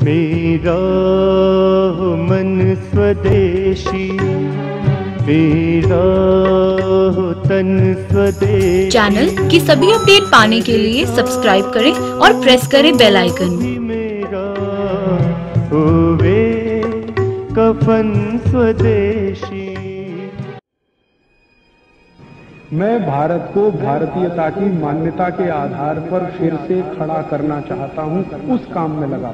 मेरा हो मन स्वदेशी, मेरा हो तन स्वदेशी। चैनल की सभी अपडेट पाने के लिए सब्सक्राइब करें और प्रेस करें बेल आइकन। मेरा होवे कफन स्वदेशी। मैं भारत को भारतीयता की मान्यता के आधार पर फिर से खड़ा करना चाहता हूं, उस काम में लगा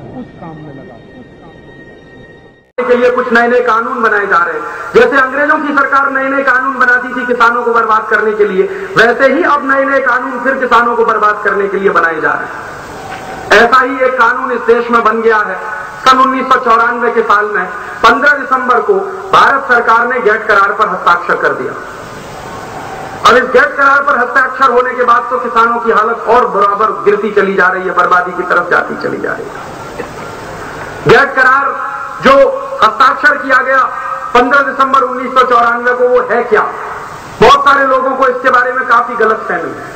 के लिए कुछ नए नए कानून बनाए जा रहे हैं। जैसे अंग्रेजों की सरकार नए नए कानून बनाती थी किसानों को बर्बाद करने के लिए, वैसे ही अब नए नए कानून फिर किसानों को बर्बाद करने के लिए बनाए जा रहे हैं। ऐसा ही एक कानून इस देश में बन गया है। सन 1994 के साल में 15 दिसंबर को भारत सरकार ने गेट करार पर हस्ताक्षर कर दिया। और इस गेट करार पर हस्ताक्षर होने के बाद तो किसानों की हालत और बराबर गिरती चली जा रही है, बर्बादी की तरफ जाती चली जा रही है। गेट करार जो हस्ताक्षर किया गया 15 दिसंबर 1994 को, वो है क्या? बहुत सारे लोगों को इसके बारे में काफी गलतफहमी है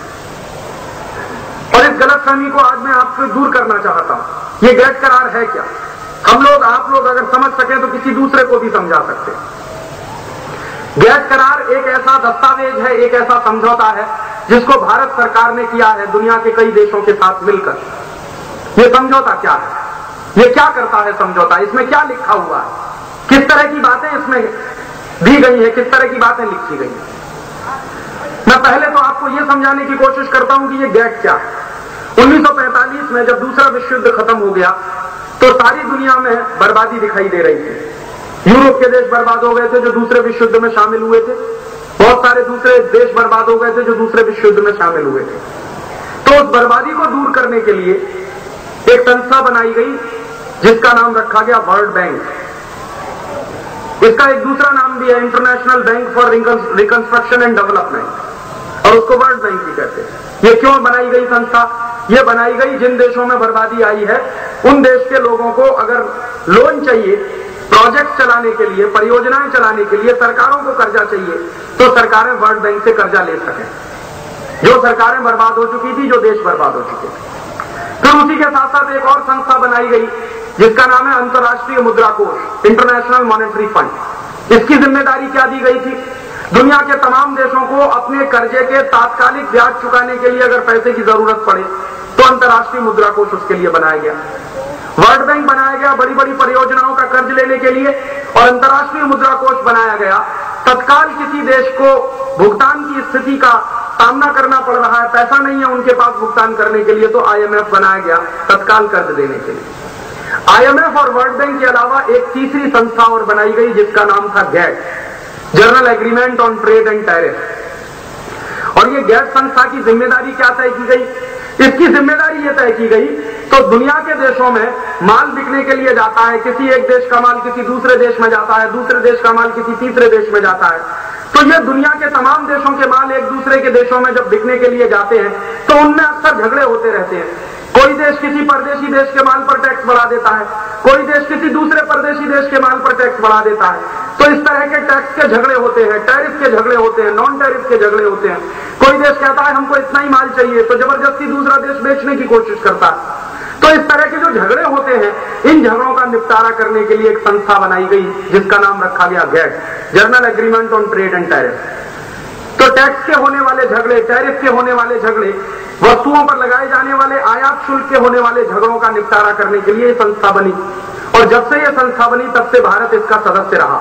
और इस गलतफहमी को आज मैं आपसे दूर करना चाहता हूं। ये गेट करार है क्या? हम लोग, आप लोग अगर समझ सकें तो किसी दूसरे को भी समझा सकते हैं। गेट करार एक ऐसा दस्तावेज है, एक ऐसा समझौता है जिसको भारत सरकार ने किया है दुनिया के कई देशों के साथ मिलकर। यह समझौता क्या है? यह क्या करता है समझौता? इसमें क्या लिखा हुआ है? किस तरह की बातें इसमें दी गई है? किस तरह की बातें लिखी गई है? मैं पहले तो आपको यह समझाने की कोशिश करता हूं कि यह गेट क्या है। 1945 में जब दूसरा विश्व युद्ध खत्म हो गया तो सारी दुनिया में बर्बादी दिखाई दे रही थी। यूरोप के देश बर्बाद हो गए थे जो दूसरे विश्व युद्ध में शामिल हुए थे। बहुत सारे दूसरे देश बर्बाद हो गए थे जो दूसरे विश्व युद्ध में शामिल हुए थे। तो उस बर्बादी को दूर करने के लिए एक संस्था बनाई गई जिसका नाम रखा गया वर्ल्ड बैंक। इसका एक दूसरा नाम भी है, International Bank for Reconstruction and Development, और उसको वर्ल्ड बैंक भी कहते हैं। ये क्यों बनाई गई संस्था? ये बनाई गई जिन देशों में बर्बादी आई है उन देश के लोगों को अगर लोन चाहिए, प्रोजेक्ट चलाने के लिए, परियोजनाएं चलाने के लिए, सरकारों को कर्जा चाहिए, तो सरकारें वर्ल्ड बैंक से कर्जा ले सकें। जो सरकारें बर्बाद हो चुकी थी, जो देश बर्बाद हो चुके थे। फिर उसी के साथ साथ एक और संस्था बनाई गई जिसका नाम है अंतर्राष्ट्रीय मुद्रा कोष, इंटरनेशनल मॉनेटरी फंड। इसकी जिम्मेदारी क्या दी गई थी? दुनिया के तमाम देशों को अपने कर्जे के तात्कालिक ब्याज चुकाने के लिए अगर पैसे की जरूरत पड़े तो अंतर्राष्ट्रीय मुद्रा कोष उसके लिए बनाया गया। वर्ल्ड बैंक बनाया गया बड़ी बड़ी परियोजनाओं का कर्ज लेने के लिए, और अंतर्राष्ट्रीय मुद्रा कोष बनाया गया तत्काल किसी देश को भुगतान की स्थिति का सामना करना पड़ रहा है, पैसा नहीं है उनके पास भुगतान करने के लिए, तो आईएमएफ बनाया गया तत्काल कर्ज देने के लिए। आईएमएफ और वर्ल्ड बैंक के अलावा एक तीसरी संस्था और बनाई गई जिसका नाम था GATT, General Agreement on Trade and Tariff. और ये गेट संस्था की जिम्मेदारी क्या तय की गई? इसकी जिम्मेदारी यह तय की गई तो दुनिया के देशों में माल बिकने के लिए जाता है, किसी एक देश का माल किसी दूसरे देश में जाता है, दूसरे देश का माल किसी तीसरे देश में जाता है, तो ये दुनिया के तमाम देशों के माल एक दूसरे के देशों में जब बिकने के लिए जाते हैं तो उनमें अक्सर झगड़े होते रहते हैं। कोई देश किसी परदेशी देश के माल पर टैक्स बढ़ा देता है, कोई देश किसी दूसरे परदेशी देश के माल पर टैक्स बढ़ा देता है। तो इस तरह के टैक्स के झगड़े होते हैं, टैरिफ के झगड़े होते हैं, नॉन टैरिफ के झगड़े होते हैं। कोई देश कहता है हमको इतना ही माल चाहिए तो जबरदस्ती दूसरा देश बेचने की कोशिश करता है। तो इस तरह के जो झगड़े होते हैं, इन झगड़ों का निपटारा करने के लिए एक संस्था बनाई गई जिसका नाम रखा गया GATT, General Agreement on Trade and Tariff. तो टैक्स के होने वाले झगड़े, टैरिफ के होने वाले झगड़े, वस्तुओं पर लगाए जाने वाले आयात शुल्क के होने वाले झगड़ों का निपटारा करने के लिए ये संस्था बनी। और जब से यह संस्था बनी तब से भारत इसका सदस्य रहा।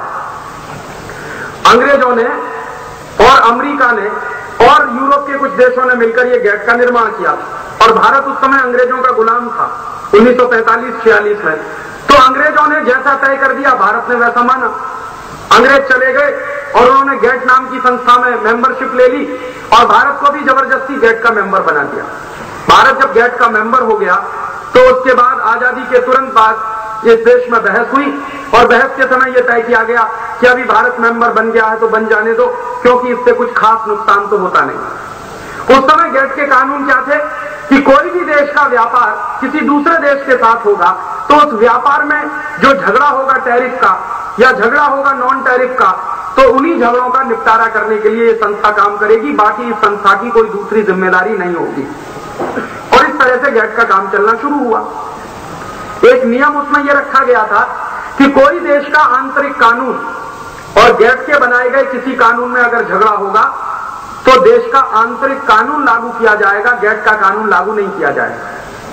अंग्रेजों ने और अमेरिका ने और यूरोप के कुछ देशों ने मिलकर यह गेट का निर्माण किया और भारत उस समय अंग्रेजों का गुलाम था 1945-46 में। तो अंग्रेजों ने जैसा तय कर दिया भारत ने वैसा माना। अंग्रेज चले गए और उन्होंने गेट नाम की संस्था में मेंबरशिप ले ली और भारत को भी जबरदस्ती गेट का मेंबर बना दिया। भारत जब गेट का मेंबर हो गया तो उसके बाद आजादी के तुरंत बाद इस देश में बहस हुई और बहस के समय यह तय किया गया कि अभी भारत मेंबर बन गया है तो बन जाने दो, क्योंकि इससे कुछ खास नुकसान तो होता नहीं। उस समय गेट के कानून क्या थे कि कोई भी देश का व्यापार किसी दूसरे देश के साथ होगा तो उस व्यापार में जो झगड़ा होगा टैरिफ का या झगड़ा होगा नॉन टैरिफ का, तो उन्हीं झगड़ों का निपटारा करने के लिए ये संस्था काम करेगी। बाकी इस संस्था की कोई दूसरी जिम्मेदारी नहीं होगी। और इस तरह से गेट का काम चलना शुरू हुआ। एक नियम उसमें यह रखा गया था कि कोई देश का आंतरिक कानून और गेट के बनाए गए किसी कानून में अगर झगड़ा होगा तो देश का आंतरिक कानून लागू किया जाएगा, गेट का कानून लागू नहीं किया जाएगा।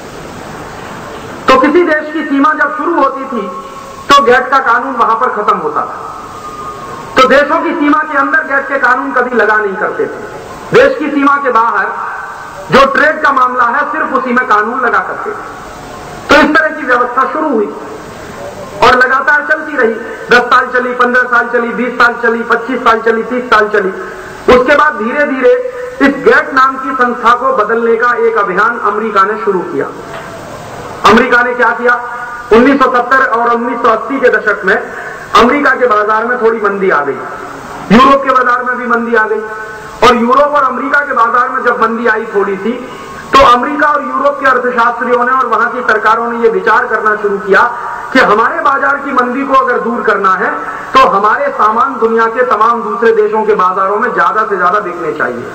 तो किसी देश की सीमा जब शुरू होती थी तो गेट का कानून वहां पर खत्म होता था। तो देशों की सीमा के अंदर गेट के कानून कभी लगा नहीं करते थे। देश की सीमा के बाहर जो ट्रेड का मामला है सिर्फ उसी में कानून लगा करते थे। तो इस तरह की व्यवस्था शुरू हुई और लगातार चलती रही। 10 साल चली, 15 साल चली, 20 साल चली, 25 साल चली, 30 साल चली। उसके बाद धीरे धीरे इस गेट नाम की संस्था को बदलने का एक अभियान अमेरिका ने शुरू किया। अमेरिका ने क्या किया? 1970 और 1980 के दशक में अमेरिका के बाजार में थोड़ी मंदी आ गई, यूरोप के बाजार में भी मंदी आ गई। और यूरोप और अमेरिका के बाजार में जब मंदी आई थोड़ी सी, तो अमेरिका और यूरोप के अर्थशास्त्रियों ने और वहां की सरकारों ने यह विचार करना शुरू किया कि हमारे बाजार की मंदी को अगर दूर करना है तो हमारे सामान दुनिया के तमाम दूसरे देशों के बाजारों में ज्यादा से ज्यादा बिकने चाहिए।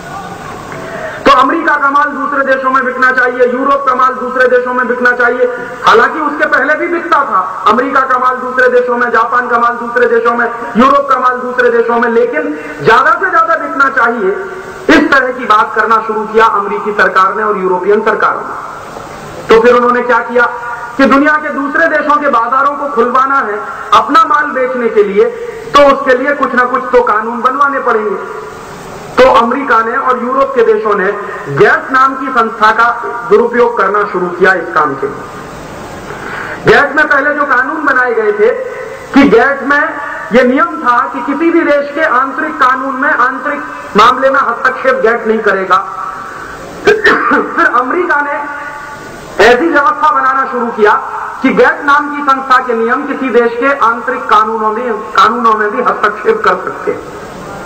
तो अमेरिका का माल दूसरे देशों में बिकना चाहिए, यूरोप का माल दूसरे देशों में बिकना चाहिए। हालांकि उसके पहले भी बिकता था, अमेरिका का माल दूसरे देशों में, जापान का माल दूसरे देशों में, यूरोप का माल दूसरे देशों में, लेकिन ज्यादा से ज्यादा बिकना चाहिए। इस तरह की बात करना शुरू किया अमेरिकी सरकार ने और यूरोपियन सरकार ने। तो फिर उन्होंने क्या किया कि दुनिया के दूसरे देशों के बाजारों को खुलवाना है अपना माल बेचने के लिए, तो उसके लिए कुछ ना कुछ तो कानून बनवाने पड़ेंगे। तो अमेरिका ने और यूरोप के देशों ने गेट नाम की संस्था का दुरुपयोग करना शुरू किया इस काम के लिए। गेट में पहले जो कानून बनाए गए थे कि गेट में यह नियम था कि किसी भी देश के आंतरिक कानून में, आंतरिक मामले में हस्तक्षेप गेट नहीं करेगा। फिर अमेरिका ने ऐसी व्यवस्था बनाना शुरू किया कि गेट नाम की संस्था के नियम किसी देश के आंतरिक कानूनों में भी हस्तक्षेप कर सकते हैं।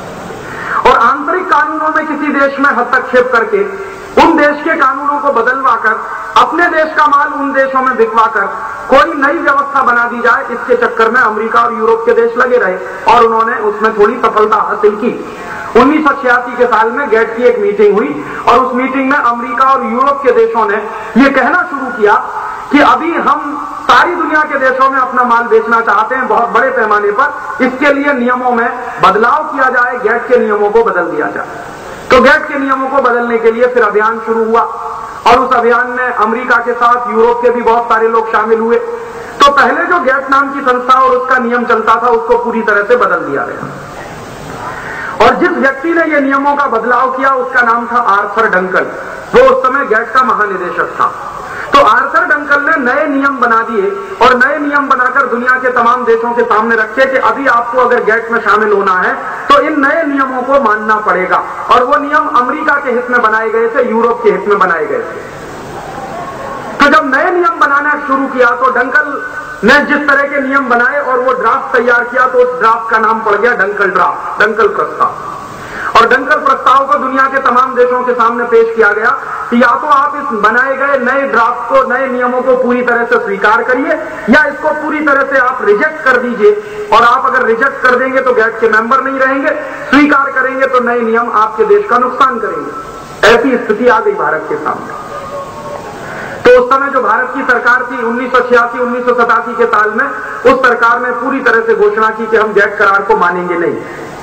और आंतरिक कानूनों में किसी देश में हस्तक्षेप करके उन देश के कानूनों को बदलवाकर अपने देश का माल उन देशों में बिकवाकर कोई नई व्यवस्था बना दी जाए, इसके चक्कर में अमेरिका और यूरोप के देश लगे रहे और उन्होंने उसमें थोड़ी सफलता हासिल की। 1986 के साल में गेट की एक मीटिंग हुई और उस मीटिंग में अमेरिका और यूरोप के देशों ने यह कहना शुरू किया कि अभी हम सारी दुनिया के देशों में अपना माल बेचना चाहते हैं बहुत बड़े पैमाने पर, इसके लिए नियमों में बदलाव किया जाए, गेट के नियमों को बदल दिया जाए। तो गेट के नियमों को बदलने के लिए फिर अभियान शुरू हुआ और उस अभियान में अमेरिका के साथ यूरोप के भी बहुत सारे लोग शामिल हुए। तो पहले जो गेट नाम की संस्था और उसका नियम चलता था उसको पूरी तरह से बदल दिया गया। और जिस व्यक्ति ने ये नियमों का बदलाव किया उसका नाम था आर्थर डंकन। वो उस समय गेट का महानिदेशक था। तो आर्थर डंकन ने नए नियम बना दिए और नए नियम बनाकर दुनिया के तमाम देशों के सामने रखे कि अभी आपको अगर गेट में शामिल होना है तो इन नए नियमों को मानना पड़ेगा। और वो नियम अमेरिका के हित में बनाए गए थे, यूरोप के हित में बनाए गए थे। तो जब नए नियम बनाना शुरू किया तो डंकन ने जिस तरह के नियम बनाए और वो ड्राफ्ट तैयार किया तो उस ड्राफ्ट का नाम पड़ गया डंकल ड्राफ्ट, डंकल प्रस्ताव। और डंकल प्रस्ताव को दुनिया के तमाम देशों के सामने पेश किया गया कि या तो आप इस बनाए गए नए ड्राफ्ट को, नए नियमों को पूरी तरह से स्वीकार करिए या इसको पूरी तरह से आप रिजेक्ट कर दीजिए। और आप अगर रिजेक्ट कर देंगे तो गेट के मेंबर नहीं रहेंगे, स्वीकार करेंगे तो नए नियम आपके देश का नुकसान करेंगे। ऐसी स्थिति आ गई भारत के सामने। तो उस समय जो भारत की सरकार थी 1986-1987 के साल में, उस सरकार ने पूरी तरह से घोषणा की कि हम गेट करार को मानेंगे नहीं।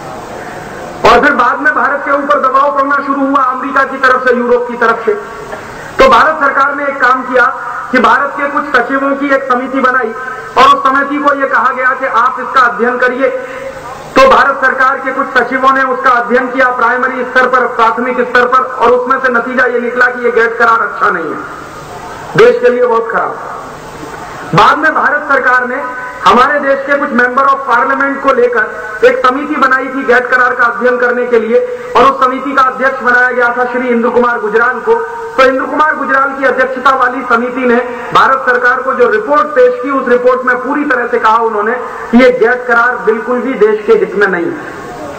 और फिर बाद में भारत के ऊपर दबाव पड़ना शुरू हुआ अमेरिका की तरफ से, यूरोप की तरफ से। तो भारत सरकार ने एक काम किया कि भारत के कुछ सचिवों की एक समिति बनाई और उस समिति को यह कहा गया कि आप इसका अध्ययन करिए। तो भारत सरकार के कुछ सचिवों ने उसका अध्ययन किया प्राइमरी स्तर पर, प्राथमिक स्तर पर, और उसमें से नतीजा ये निकला कि यह गेट करार अच्छा नहीं है, देश के लिए बहुत खराब। बाद में भारत सरकार ने हमारे देश के कुछ मेंबर ऑफ पार्लियामेंट को लेकर एक समिति बनाई थी गेट करार का अध्ययन करने के लिए और उस समिति का अध्यक्ष बनाया गया था श्री इंदु कुमार गुजराल को। तो इंदु कुमार गुजराल की अध्यक्षता वाली समिति ने भारत सरकार को जो रिपोर्ट पेश की, उस रिपोर्ट में पूरी तरह से कहा उन्होंने कि ये गेट करार बिल्कुल भी देश के हित में नहीं है,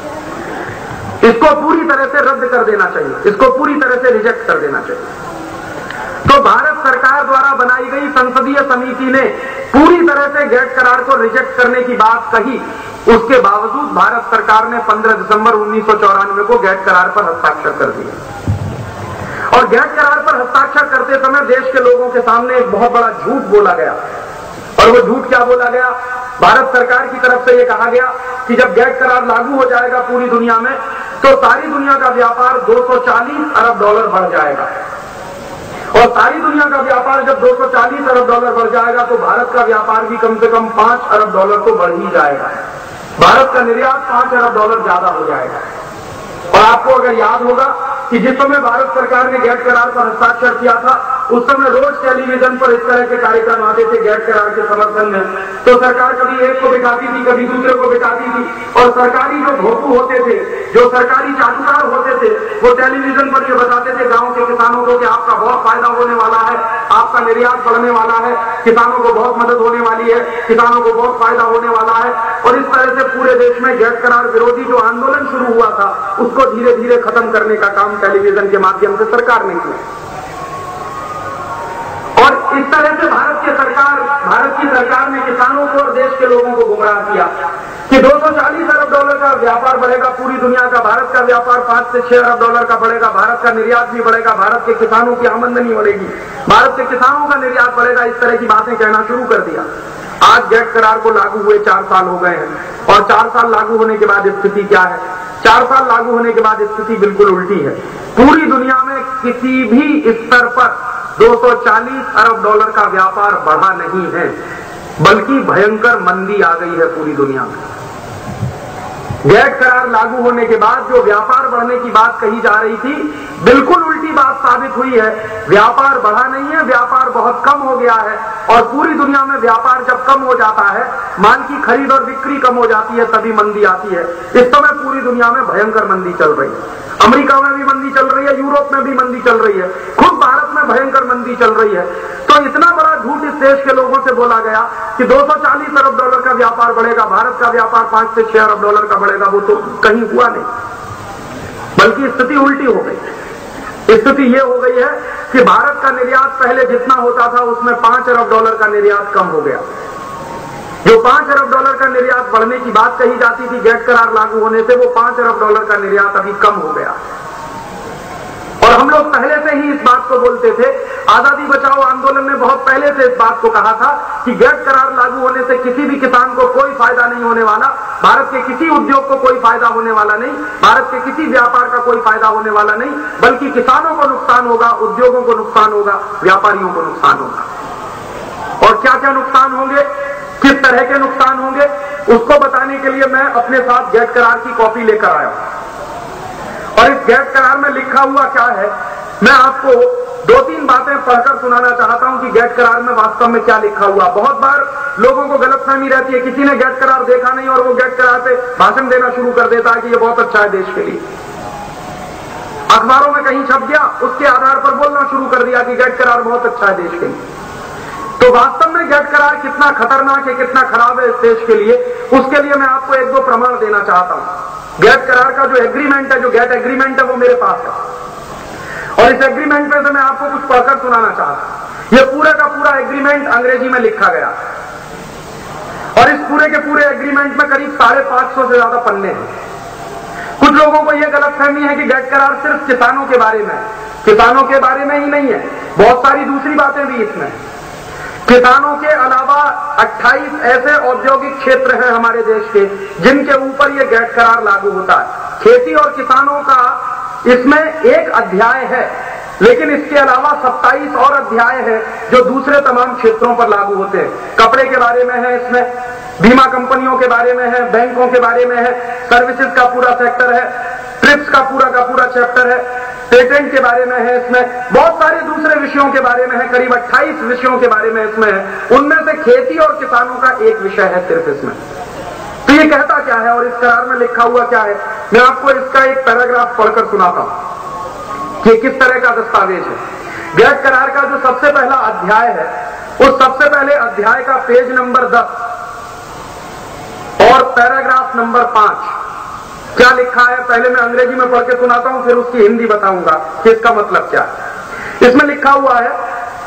इसको पूरी तरह से रद्द कर देना चाहिए, इसको पूरी तरह से रिजेक्ट कर देना चाहिए। तो भारत सरकार द्वारा बनाई गई संसदीय समिति ने पूरी तरह से गेट करार को रिजेक्ट करने की बात कही। उसके बावजूद भारत सरकार ने 15 दिसंबर 1994 को गेट करार पर हस्ताक्षर कर दिए। और गैट करार पर हस्ताक्षर करते समय देश के लोगों के सामने एक बहुत बड़ा झूठ बोला गया। और वो झूठ क्या बोला गया? भारत सरकार की तरफ से ये कहा गया कि जब गैट करार लागू हो जाएगा पूरी दुनिया में तो सारी दुनिया का व्यापार 240 अरब डॉलर बढ़ जाएगा। और सारी दुनिया का व्यापार जब 240 अरब डॉलर बढ़ जाएगा तो भारत का व्यापार भी कम से कम 5 अरब डॉलर तो बढ़ ही जाएगा। भारत का निर्यात 5 अरब डॉलर ज्यादा हो जाएगा। और आपको अगर याद होगा कि जिस समय भारत सरकार ने गैट करार पर हस्ताक्षर किया था उस समय रोज टेलीविजन पर इस तरह के कार्यक्रम आते थे गैट करार के समर्थन में। तो सरकार कभी एक को बिठाती थी, कभी दूसरे को बिठाती थी, और सरकारी जो भोपू होते थे, जो सरकारी चाटुकार होते थे, वो टेलीविजन पर ये बताते थे गांव के किसानों को कि आपका बहुत फायदा होने वाला है, आपका निर्यात बढ़ने वाला है, किसानों को बहुत मदद होने वाली है, किसानों को बहुत फायदा होने वाला है। और इस तरह से पूरे देश में गैट करार विरोधी जो आंदोलन शुरू हुआ था उसको धीरे धीरे खत्म करने का काम टेलीविजन के माध्यम से सरकार ने किया। और इस तरह से भारत की सरकार ने किसानों को और देश के लोगों को गुमराह किया कि 240 अरब डॉलर का व्यापार बढ़ेगा पूरी दुनिया का, भारत का व्यापार 5 से 6 अरब डॉलर का बढ़ेगा, भारत का निर्यात भी बढ़ेगा, भारत के किसानों की आमदनी बढ़ेगी, भारत के किसानों का निर्यात बढ़ेगा। इस तरह की बातें कहना शुरू कर दिया। आज गैट करार को लागू हुए 4 साल हो गए हैं और 4 साल लागू होने के बाद स्थिति क्या है? 4 साल लागू होने के बाद स्थिति बिल्कुल उल्टी है। पूरी दुनिया में किसी भी स्तर पर 240 अरब डॉलर का व्यापार बढ़ा नहीं है, बल्कि भयंकर मंदी आ गई है पूरी दुनिया में। गैट करार लागू होने के बाद जो व्यापार बढ़ने की बात कही जा रही थी, बिल्कुल उल्टी बात साबित हुई है। व्यापार बढ़ा नहीं है, व्यापार बहुत कम हो गया है। और पूरी दुनिया में व्यापार जब कम हो जाता है, माल की खरीद और बिक्री कम हो जाती है, तभी मंदी आती है। इस समय पूरी दुनिया में भयंकर मंदी चल रही है। अमेरिका में भी मंदी चल रही है, यूरोप में भी मंदी चल रही है, खुद भारत में भयंकर मंदी चल रही है। तो इतना बड़ा झूठ इस देश के लोगों से बोला गया कि 240 अरब डॉलर का व्यापार बढ़ेगा, भारत का व्यापार 5 से 6 अरब डॉलर का बढ़ेगा, वो तो कहीं हुआ नहीं, बल्कि स्थिति उल्टी हो गई। स्थिति ये हो गई है कि भारत का निर्यात पहले जितना होता था उसमें 5 अरब डॉलर का निर्यात कम हो गया। जो 5 अरब डॉलर का निर्यात बढ़ने की बात कही जाती थी गैट करार लागू होने से, वो 5 अरब डॉलर का निर्यात अभी कम हो गया। और हम लोग पहले से ही इस बात को बोलते थे, आजादी बचाओ आंदोलन ने बहुत पहले से इस बात को कहा था कि गैट करार लागू होने से किसी भी किसान को कोई फायदा नहीं होने वाला, भारत के किसी उद्योग को कोई फायदा होने वाला नहीं, भारत के किसी व्यापार का कोई फायदा होने वाला नहीं, बल्कि किसानों को नुकसान होगा, उद्योगों को नुकसान होगा, व्यापारियों को नुकसान होगा। और क्या क्या नुकसान होंगे, किस तरह के नुकसान होंगे, उसको बताने के लिए मैं अपने साथ गैट करार की कॉपी लेकर आया हूं। और इस गैट करार में लिखा हुआ क्या है, मैं आपको 2-3 बातें पढ़कर सुनाना चाहता हूं कि गैट करार में वास्तव में क्या लिखा हुआ। बहुत बार लोगों को गलतफहमी रहती है, किसी ने गैट करार देखा नहीं और वो गैट करार पे भाषण देना शुरू कर देता है कि ये बहुत अच्छा है देश के लिए। अखबारों में कहीं छप गया, उसके आधार पर बोलना शुरू कर दिया कि गैट करार बहुत अच्छा है देश के लिए। तो वास्तव में गैट करार कितना खतरनाक है, कितना खराब है इस देश के लिए, उसके लिए मैं आपको 1-2 प्रमाण देना चाहता हूं। गैट करार का जो एग्रीमेंट है, जो गैट एग्रीमेंट है, वो मेरे पास है और इस एग्रीमेंट में से मैं आपको कुछ पढ़कर सुनाना चाहता हूं। यह पूरे का पूरा एग्रीमेंट अंग्रेजी में लिखा गया और इस पूरे के पूरे एग्रीमेंट में करीब 550 से ज्यादा पन्ने हैं। कुछ लोगों को यह गलतफहमी है कि गैट करार सिर्फ किसानों के बारे में है। किसानों के बारे में ही नहीं है, बहुत सारी दूसरी बातें भी इसमें है। किसानों के अलावा 28 ऐसे औद्योगिक क्षेत्र हैं हमारे देश के जिनके ऊपर यह गैट करार लागू होता है। खेती और किसानों का इसमें एक अध्याय है, लेकिन इसके अलावा 27 और अध्याय है जो दूसरे तमाम क्षेत्रों पर लागू होते हैं। कपड़े के बारे में है, इसमें बीमा कंपनियों के बारे में है, बैंकों के बारे में है, सर्विसेज का पूरा सेक्टर है, ट्रिप्स का पूरा चैप्टर है, पेटेंट के बारे में है, इसमें बहुत सारे दूसरे विषयों के बारे में है, करीब 28 विषयों के बारे में इसमें है। उनमें से खेती और किसानों का एक विषय है सिर्फ इसमें। तो ये कहता क्या है और इस करार में लिखा हुआ क्या है, मैं आपको इसका एक पैराग्राफ पढ़कर सुनाता हूं कि किस तरह का दस्तावेज है। गैट करार का जो सबसे पहला अध्याय है, उस सबसे पहले अध्याय का पेज नंबर 10 और पैराग्राफ नंबर 5 क्या लिखा है, पहले मैं अंग्रेजी में पढ़ के सुनाता हूं, फिर उसकी हिंदी बताऊंगा कि इसका मतलब क्या है। इसमें लिखा हुआ है,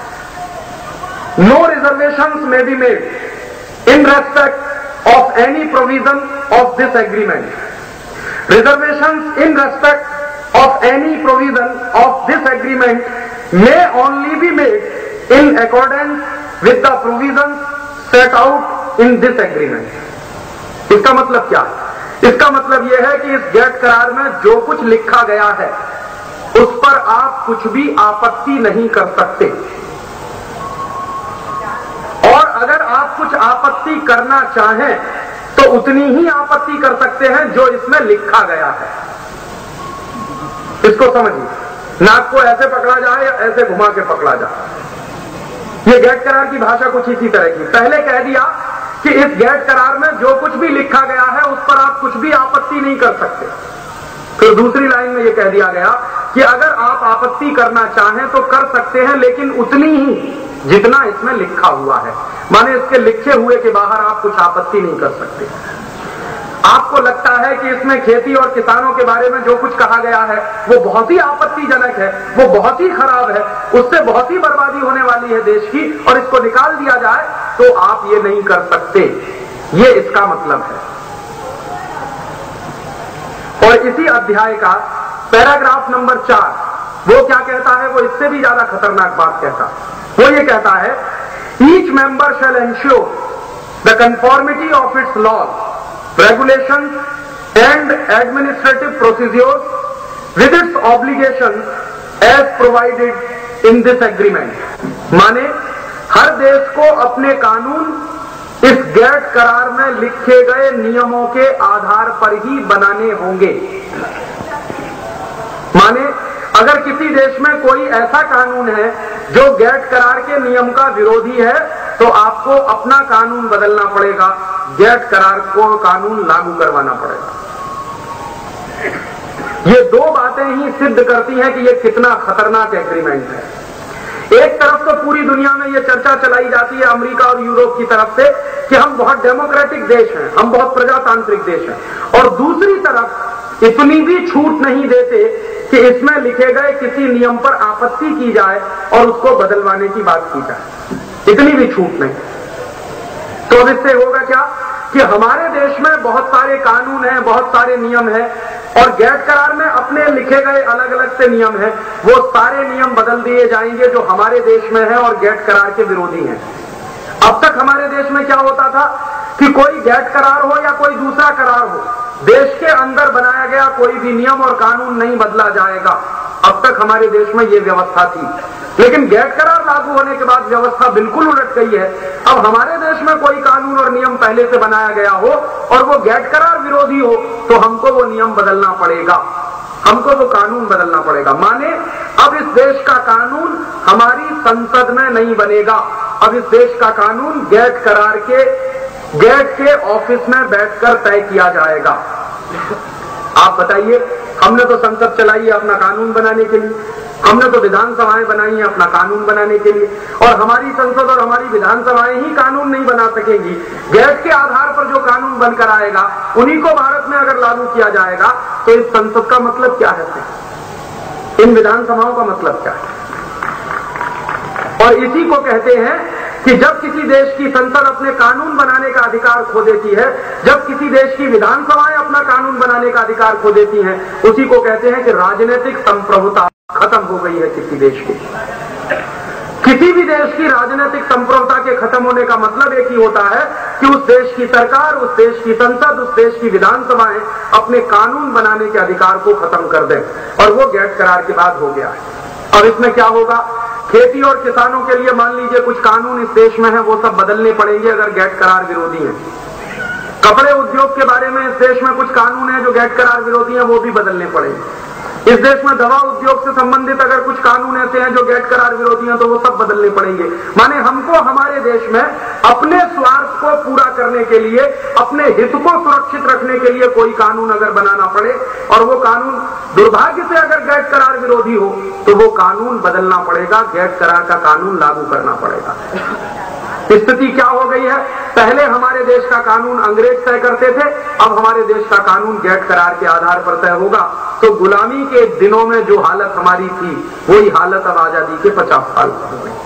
no reservations may be made in respect of any provision of this agreement. Reservations in respect of any provision of this agreement may only be made in accordance with the provisions set out in this agreement। इसका मतलब क्या है? इसका मतलब यह है कि इस गेट करार में जो कुछ लिखा गया है उस पर आप कुछ भी आपत्ति नहीं कर सकते, और अगर आप कुछ आपत्ति करना चाहें तो उतनी ही आपत्ति कर सकते हैं जो इसमें लिखा गया है। इसको समझिए, नाक को ऐसे पकड़ा जाए या ऐसे घुमा के पकड़ा जाए। ये गेट करार की भाषा कुछ इसी तरह की। पहले कह दिया कि इस गेट करार में जो कुछ भी लिखा गया है उस पर आप कुछ भी आपत्ति नहीं कर सकते। फिर दूसरी लाइन में यह कह दिया गया कि अगर आप आपत्ति करना चाहें तो कर सकते हैं, लेकिन उतनी ही जितना इसमें लिखा हुआ है। माने इसके लिखे हुए के बाहर आप कुछ आपत्ति नहीं कर सकते। आपको लगता है कि इसमें खेती और किसानों के बारे में जो कुछ कहा गया है वो बहुत ही आपत्तिजनक है, वो बहुत ही खराब है, उससे बहुत ही बर्बादी होने वाली है देश की, और इसको निकाल दिया जाए तो आप ये नहीं कर सकते। ये इसका मतलब है। और इसी अध्याय का पैराग्राफ नंबर 4 वो क्या कहता है? वो इससे भी ज्यादा खतरनाक बात कहता है। वो ये कहता है, each member shall ensure the conformity of its laws, regulations and administrative procedures with its obligations as provided in this agreement। माने हर देश को अपने कानून इस गेट करार में लिखे गए नियमों के आधार पर ही बनाने होंगे। माने अगर किसी देश में कोई ऐसा कानून है जो गेट करार के नियम का विरोधी है तो आपको अपना कानून बदलना पड़ेगा, गेट करार को कानून लागू करवाना पड़ेगा। ये दो बातें ही सिद्ध करती हैं कि ये कितना खतरनाक एग्रीमेंट है। एक तरफ तो पूरी दुनिया में ये चर्चा चलाई जाती है अमेरिका और यूरोप की तरफ से कि हम बहुत डेमोक्रेटिक देश हैं, हम बहुत प्रजातांत्रिक देश हैं, और दूसरी तरफ इतनी भी छूट नहीं देते कि इसमें लिखे गए किसी नियम पर आपत्ति की जाए और उसको बदलवाने की बात की जाए। इतनी भी छूट नहीं। तो अब इससे होगा क्या कि हमारे देश में बहुत सारे कानून हैं, बहुत सारे नियम हैं, और गेट करार में अपने लिखे गए अलग अलग से नियम हैं। वो सारे नियम बदल दिए जाएंगे जो हमारे देश में है और गेट करार के विरोधी हैं। अब तक हमारे देश में क्या होता था कि कोई गेट करार हो या कोई दूसरा करार हो, देश के अंदर बनाया गया कोई भी नियम और कानून नहीं बदला जाएगा। अब तक हमारे देश में ये व्यवस्था थी, लेकिन गेट करार लागू होने के बाद व्यवस्था बिल्कुल उलट गई है। अब हमारे देश में कोई कानून और नियम पहले से बनाया गया हो और वो गेट करार विरोधी हो तो हमको वो नियम बदलना पड़ेगा, हमको वो कानून बदलना पड़ेगा। माने अब इस देश का कानून हमारी संसद में नहीं बनेगा, अब इस देश का कानून गेट करार के गेट के ऑफिस में बैठकर तय किया जाएगा। आप बताइए, हमने तो संसद चलाई है अपना कानून बनाने के लिए, हमने तो विधानसभाएं बनाई है अपना कानून बनाने के लिए, और हमारी संसद और हमारी विधानसभाएं ही कानून नहीं बना सकेंगी। गेट के आधार पर जो कानून बनकर आएगा उन्हीं को भारत में अगर लागू किया जाएगा तो इस संसद का मतलब क्या है, इन विधानसभाओं का मतलब क्या है? और इसी को कहते हैं कि जब किसी देश की संसद अपने कानून बनाने का अधिकार खो देती है, जब किसी देश की विधानसभाएं अपना कानून बनाने का अधिकार खो देती हैं, उसी को कहते हैं कि राजनीतिक संप्रभुता खत्म हो गई है किसी देश की। किसी भी देश की राजनीतिक संप्रभुता के खत्म होने का मतलब एक ही होता है कि उस देश की सरकार, उस देश की संसद, उस देश की विधानसभाएं अपने कानून बनाने के अधिकार को खत्म कर दें, और वो गेट करार के बाद हो गया है। और इसमें क्या होगा? खेती और किसानों के लिए मान लीजिए कुछ कानून इस देश में है, वो सब बदलने पड़ेंगे अगर गेट करार विरोधी है। कपड़े उद्योग के बारे में इस देश में कुछ कानून है जो गेट करार विरोधी है, वो भी बदलने पड़ेंगे। इस देश में दवा उद्योग से संबंधित अगर कुछ कानून ऐसे हैं जो गेट करार विरोधी हैं तो वो सब बदलने पड़ेंगे। माने हमको हमारे देश में अपने स्वार्थ को पूरा करने के लिए, अपने हित को सुरक्षित रखने के लिए कोई कानून अगर बनाना पड़े, और वो कानून दुर्भाग्य से अगर गेट करार विरोधी हो तो वो कानून बदलना पड़ेगा, गेट करार का कानून लागू करना पड़ेगा। स्थिति क्या हो गई है? पहले हमारे देश का कानून अंग्रेज तय करते थे, अब हमारे देश का कानून गेट करार के आधार पर तय होगा। तो गुलामी के दिनों में जो हालत हमारी थी वही हालत अब आजादी के 50 साल हो गई।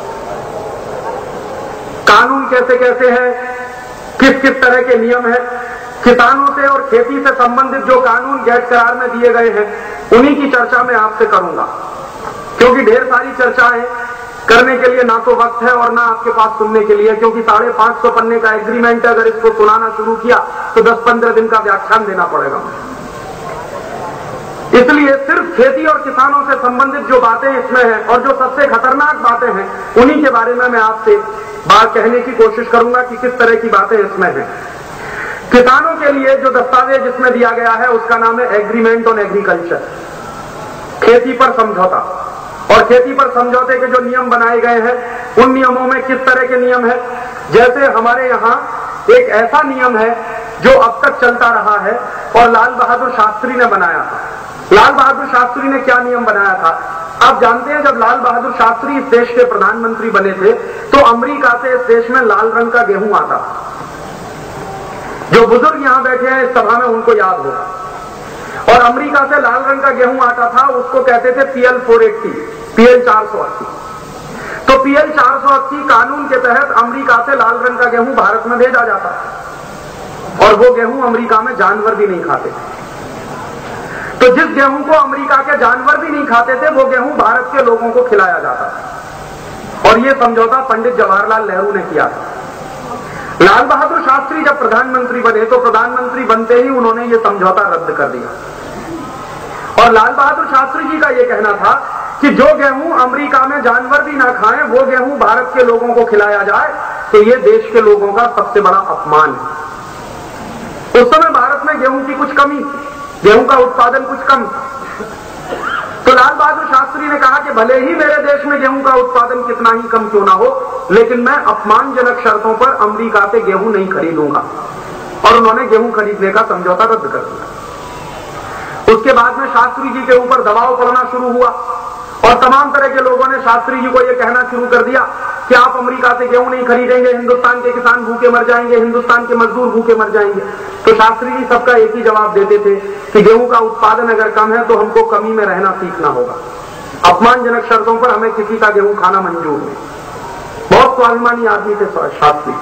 कानून कैसे कैसे है, किस किस तरह के नियम है, किसानों से और खेती से संबंधित जो कानून गेट करार में दिए गए हैं उन्हीं की चर्चा मैं आपसे करूंगा, क्योंकि ढेर सारी चर्चाएं करने के लिए ना तो वक्त है और ना आपके पास सुनने के लिए, क्योंकि 550 पन्ने का एग्रीमेंट है। अगर इसको सुनाना शुरू किया तो 10-15 दिन का व्याख्यान देना पड़ेगा। इसलिए सिर्फ खेती और किसानों से संबंधित जो बातें इसमें हैं और जो सबसे खतरनाक बातें हैं उन्हीं के बारे में मैं आपसे बात कहने की कोशिश करूंगा कि किस तरह की बातें इसमें हैं। किसानों के लिए जो दस्तावेज इसमें दिया गया है उसका नाम है एग्रीमेंट ऑन एग्रीकल्चर, खेती पर समझौता। और खेती पर समझौते के जो नियम बनाए गए हैं उन नियमों में किस तरह के नियम है, जैसे हमारे यहाँ एक ऐसा नियम है जो अब तक चलता रहा है और लाल बहादुर शास्त्री ने बनाया था। लाल बहादुर शास्त्री ने क्या नियम बनाया था? आप जानते हैं जब लाल बहादुर शास्त्री इस देश के प्रधानमंत्री बने थे तो अमेरिका से इस देश में लाल रंग का गेहूं आता। जो बुजुर्ग यहां बैठे हैं इस सभा में उनको याद होगा। और अमेरिका से लाल रंग का गेहूं आता था, उसको कहते थे PL 480, PL 480। तो PL 480 कानून के तहत अमेरिका से लाल रंग का गेहूं भारत में भेजा जाता और वो गेहूं अमेरिका में जानवर भी नहीं खाते थे। तो जिस गेहूं को अमेरिका के जानवर भी नहीं खाते थे वो गेहूं भारत के लोगों को खिलाया जाता। और ये समझौता पंडित जवाहरलाल नेहरू ने किया था। लाल बहादुर शास्त्री जब प्रधानमंत्री बने तो प्रधानमंत्री बनते ही उन्होंने ये समझौता रद्द कर दिया। और लाल बहादुर शास्त्री जी का ये कहना था कि जो गेहूं अमेरिका में जानवर भी ना खाएं वो गेहूं भारत के लोगों को खिलाया जाए तो ये देश के लोगों का सबसे बड़ा अपमान है। उस समय भारत में गेहूं की कुछ कमी थी, गेहूं का उत्पादन कुछ कम था। तो लाल बहादुर शास्त्री ने कहा कि भले ही मेरे देश में गेहूं का उत्पादन कितना ही कम क्यों ना हो, लेकिन मैं अपमानजनक शर्तों पर अमेरिका से गेहूं नहीं खरीदूंगा। और उन्होंने गेहूं खरीदने का समझौता रद्द कर दिया। उसके बाद में शास्त्री जी के ऊपर दबाव पड़ना शुरू हुआ और तमाम तरह के लोगों ने शास्त्री जी को यह कहना शुरू कर दिया कि आप अमेरिका से गेहूं नहीं खरीदेंगे, हिंदुस्तान के किसान भूखे मर जाएंगे, हिंदुस्तान के मजदूर भूखे मर जाएंगे। तो शास्त्री जी सबका एक ही जवाब देते थे कि गेहूं का उत्पादन अगर कम है तो हमको कमी में रहना सीखना होगा। अपमानजनक शर्तों पर हमें किसी का गेहूं खाना मंजूर नहीं। बहुत स्वाभिमानी आदमी थे शास्त्री।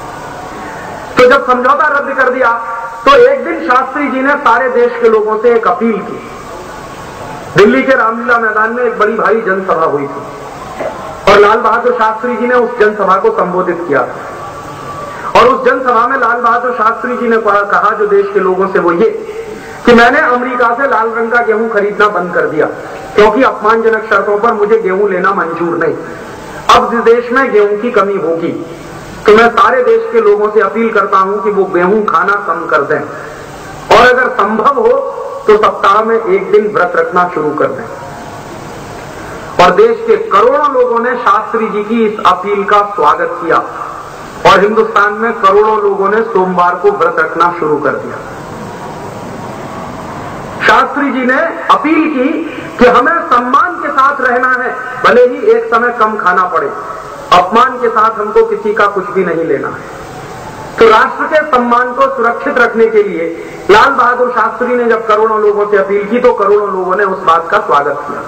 तो जब समझौता रद्द कर दिया तो एक दिन शास्त्री जी ने सारे देश के लोगों से एक अपील की। दिल्ली के रामलीला मैदान में एक बड़ी भारी जनसभा हुई थी और लाल बहादुर शास्त्री जी ने उस जनसभा को संबोधित किया था। और उस जनसभा में लाल बहादुर शास्त्री जी ने कहा जो देश के लोगों से, वो ये कि मैंने अमेरिका से लाल रंग का गेहूं खरीदना बंद कर दिया क्योंकि अपमानजनक शर्तों पर मुझे गेहूं लेना मंजूर नहीं। अब इस देश में गेहूं की कमी होगी तो मैं सारे देश के लोगों से अपील करता हूं कि वो गेहूं खाना कम कर दें और अगर संभव हो तो सप्ताह में एक दिन व्रत रखना शुरू कर दें। और देश के करोड़ों लोगों ने शास्त्री जी की इस अपील का स्वागत किया और हिंदुस्तान में करोड़ों लोगों ने सोमवार को व्रत रखना शुरू कर दिया। शास्त्री जी ने अपील की कि हमें सम्मान के साथ रहना है, भले ही एक समय कम खाना पड़े, अपमान के साथ हमको किसी का कुछ भी नहीं लेना है। तो राष्ट्र के सम्मान को सुरक्षित रखने के लिए लाल बहादुर शास्त्री ने जब करोड़ों लोगों से अपील की तो करोड़ों लोगों ने उस बात का स्वागत किया।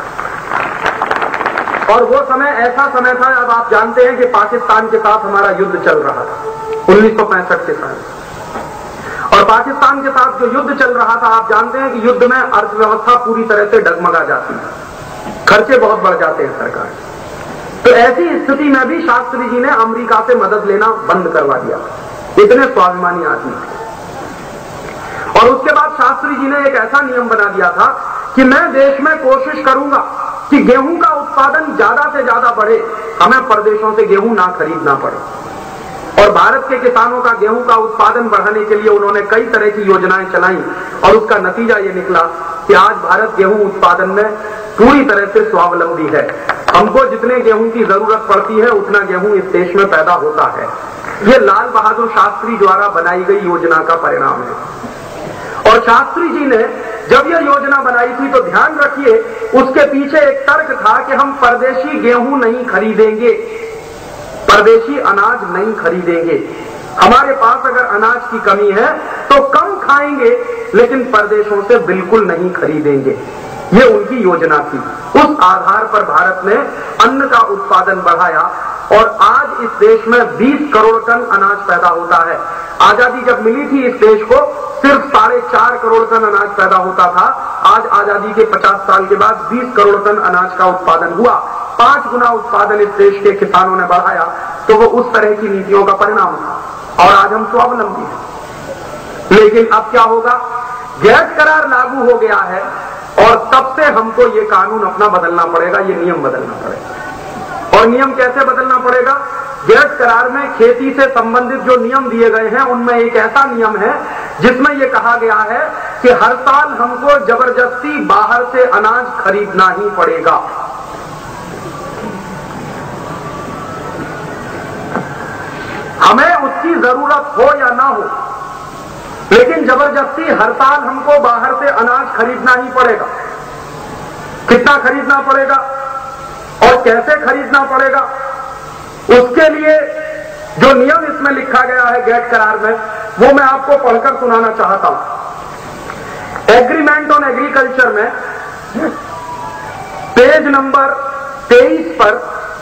और वो समय ऐसा समय था, अब आप जानते हैं कि पाकिस्तान के साथ हमारा युद्ध चल रहा था 1965 के साल। और पाकिस्तान के साथ जो युद्ध चल रहा था, आप जानते हैं कि युद्ध में अर्थव्यवस्था पूरी तरह से डगमगा जाती है, खर्चे बहुत बढ़ जाते हैं सरकार। तो ऐसी स्थिति में भी शास्त्री जी ने अमेरिका से मदद लेना बंद करवा दिया। इतने स्वाभिमानी आदमी थे। और उसके बाद शास्त्री जी ने एक ऐसा नियम बना दिया था कि मैं देश में कोशिश करूंगा कि गेहूं का उत्पादन ज्यादा से ज्यादा बढ़े, हमें परदेशों से गेहूं ना खरीदना पड़े। और भारत के किसानों का गेहूं का उत्पादन बढ़ाने के लिए उन्होंने कई तरह की योजनाएं चलाई और उसका नतीजा ये निकला कि आज भारत गेहूं उत्पादन में पूरी तरह से स्वावलंबी है। हमको जितने गेहूं की जरूरत पड़ती है उतना गेहूं इस देश में पैदा होता है। ये लाल बहादुर शास्त्री द्वारा बनाई गई योजना का परिणाम है। और शास्त्री जी ने जब यह योजना बनाई थी तो ध्यान रखिए उसके पीछे एक तर्क था कि हम परदेशी गेहूं नहीं खरीदेंगे, परदेशी अनाज नहीं खरीदेंगे। हमारे पास अगर अनाज की कमी है तो कम खाएंगे लेकिन परदेशों से बिल्कुल नहीं खरीदेंगे। ये उनकी योजना थी। उस आधार पर भारत ने अन्न का उत्पादन बढ़ाया और आज इस देश में 20 करोड़ टन अनाज पैदा होता है। आजादी जब मिली थी इस देश को सिर्फ 4.5 करोड़ टन अनाज पैदा होता था। आज आजादी के 50 साल के बाद 20 करोड़ टन अनाज का उत्पादन हुआ। 5 गुना उत्पादन इस देश के किसानों ने बढ़ाया। तो वो उस तरह की नीतियों का परिणाम था और आज हम स्वावलंबी हैं। लेकिन अब क्या होगा, गैट करार लागू हो गया है और तब से हमको ये कानून अपना बदलना पड़ेगा, ये नियम बदलना पड़ेगा। और नियम कैसे बदलना पड़ेगा? गैट करार में खेती से संबंधित जो नियम दिए गए हैं उनमें एक ऐसा नियम है जिसमें यह कहा गया है कि हर साल हमको जबरदस्ती बाहर से अनाज खरीदना ही पड़ेगा। हमें उसकी जरूरत हो या ना हो, लेकिन जबरदस्ती हर साल हमको बाहर से अनाज खरीदना ही पड़ेगा। कितना खरीदना पड़ेगा और कैसे खरीदना पड़ेगा, उसके लिए जो नियम इसमें लिखा गया है गैट करार में, वो मैं आपको पढ़कर सुनाना चाहता हूं। एग्रीमेंट ऑन एग्रीकल्चर में पेज नंबर 23 पर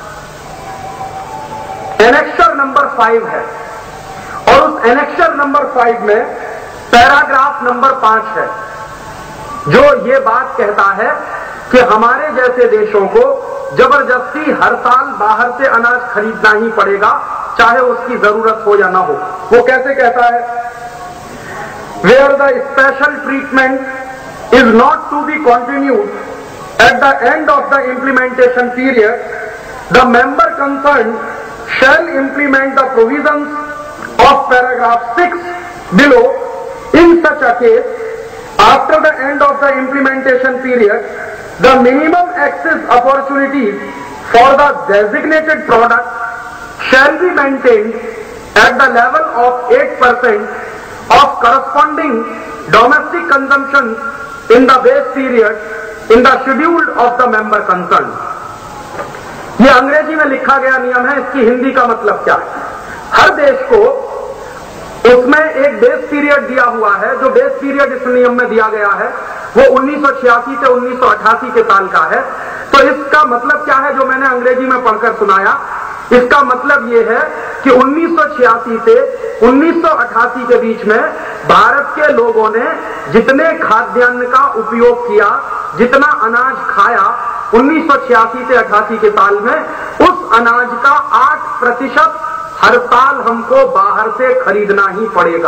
एनेक्सर नंबर 5 है और उस एनेक्सर नंबर 5 में पैराग्राफ नंबर 5 है जो ये बात कहता है कि हमारे जैसे देशों को जबरदस्ती हर साल बाहर से अनाज खरीदना ही पड़ेगा, चाहे उसकी जरूरत हो या ना हो। वो कैसे कहता है? Where the special treatment is not to be continued at the end of the implementation period, the member concern shall implement the provisions of paragraph 6 below. In such a case, after the end of the implementation period, the minimum access opportunities for the designated product shall be maintained at the level of 8% of corresponding domestic consumption in the base period in the schedule of the member concerned. ये अंग्रेजी में लिखा गया नियम है। इसकी हिंदी का मतलब क्या है? हर देश को उसमें एक बेस पीरियड दिया हुआ है। जो बेस पीरियड इस नियम में दिया गया है वो 1986 से 1988 के साल का है। तो इसका मतलब क्या है जो मैंने अंग्रेजी में पढ़कर सुनाया? इसका मतलब ये है कि 1986 से 1988 के बीच में भारत के लोगों ने जितने खाद्यान्न का उपयोग किया, जितना अनाज खाया 1986 से 88 के साल में, उस अनाज का 8% हर साल हमको बाहर से खरीदना ही पड़ेगा।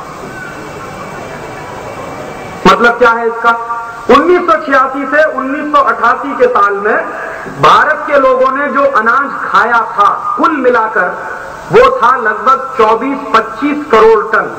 मतलब क्या है इसका? 1986 से 1988 के साल में भारत के लोगों ने जो अनाज खाया था कुल मिलाकर वो था लगभग 24-25 करोड़ टन।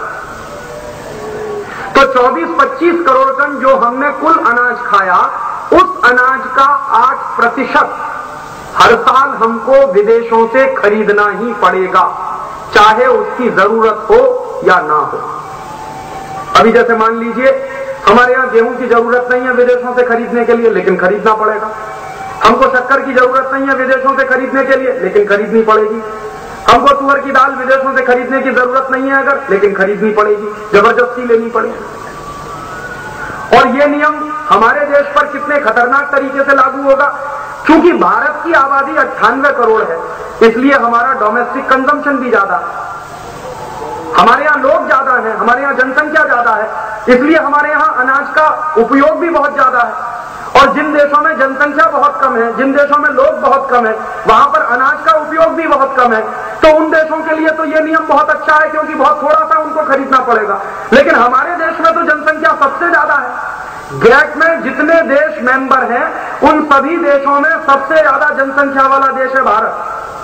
तो 24-25 करोड़ टन जो हमने कुल अनाज खाया, उस अनाज का 8% हर साल हमको विदेशों से खरीदना ही पड़ेगा, चाहे उसकी जरूरत हो या ना हो। अभी जैसे मान लीजिए हमारे यहां गेहूं की जरूरत नहीं है विदेशों से खरीदने के लिए, लेकिन खरीदना पड़ेगा। हमको शक्कर की जरूरत नहीं है विदेशों से खरीदने के लिए, लेकिन खरीदनी पड़ेगी। हमको तुअर की दाल विदेशों से खरीदने की जरूरत नहीं है अगर, लेकिन खरीदनी पड़ेगी, जबरदस्ती लेनी पड़ेगी। और ये नियम हमारे देश पर कितने खतरनाक तरीके से लागू होगा? क्योंकि भारत की आबादी 98 करोड़ है, इसलिए हमारा डोमेस्टिक कंजम्पशन भी ज्यादा है। हमारे यहां लोग ज्यादा हैं, हमारे यहां जनसंख्या ज्यादा है, इसलिए हमारे यहां अनाज का उपयोग भी बहुत ज्यादा है। और जिन देशों में जनसंख्या बहुत कम है, जिन देशों में लोग बहुत कम है, वहां पर अनाज का उपयोग भी बहुत कम है। तो उन देशों के लिए तो यह नियम बहुत अच्छा है क्योंकि बहुत थोड़ा सा उनको खरीदना पड़ेगा। लेकिन हमारे देश में तो जनसंख्या सबसे ज्यादा है। गैट में जितने देश मेंबर हैं उन सभी देशों में सबसे ज्यादा जनसंख्या वाला देश है भारत।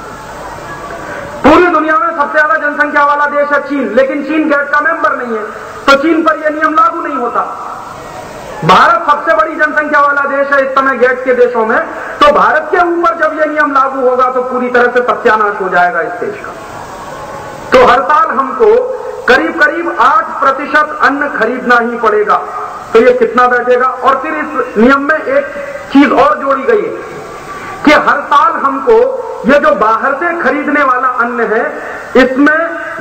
पूरी दुनिया में सबसे ज्यादा जनसंख्या वाला देश है चीन, लेकिन चीन गैट का मेंबर नहीं है, तो चीन पर यह नियम लागू नहीं होता। भारत सबसे बड़ी जनसंख्या वाला देश है इस समय गैट के देशों में, तो भारत के ऊपर जब यह नियम लागू होगा तो पूरी तरह से सत्यानाश हो जाएगा इस देश का। तो हर साल हमको करीब करीब 8% अन्न खरीदना ही पड़ेगा। तो ये कितना बैठेगा? और फिर इस नियम में एक चीज और जोड़ी गई है कि हर साल हमको ये जो बाहर से खरीदने वाला अन्न है इसमें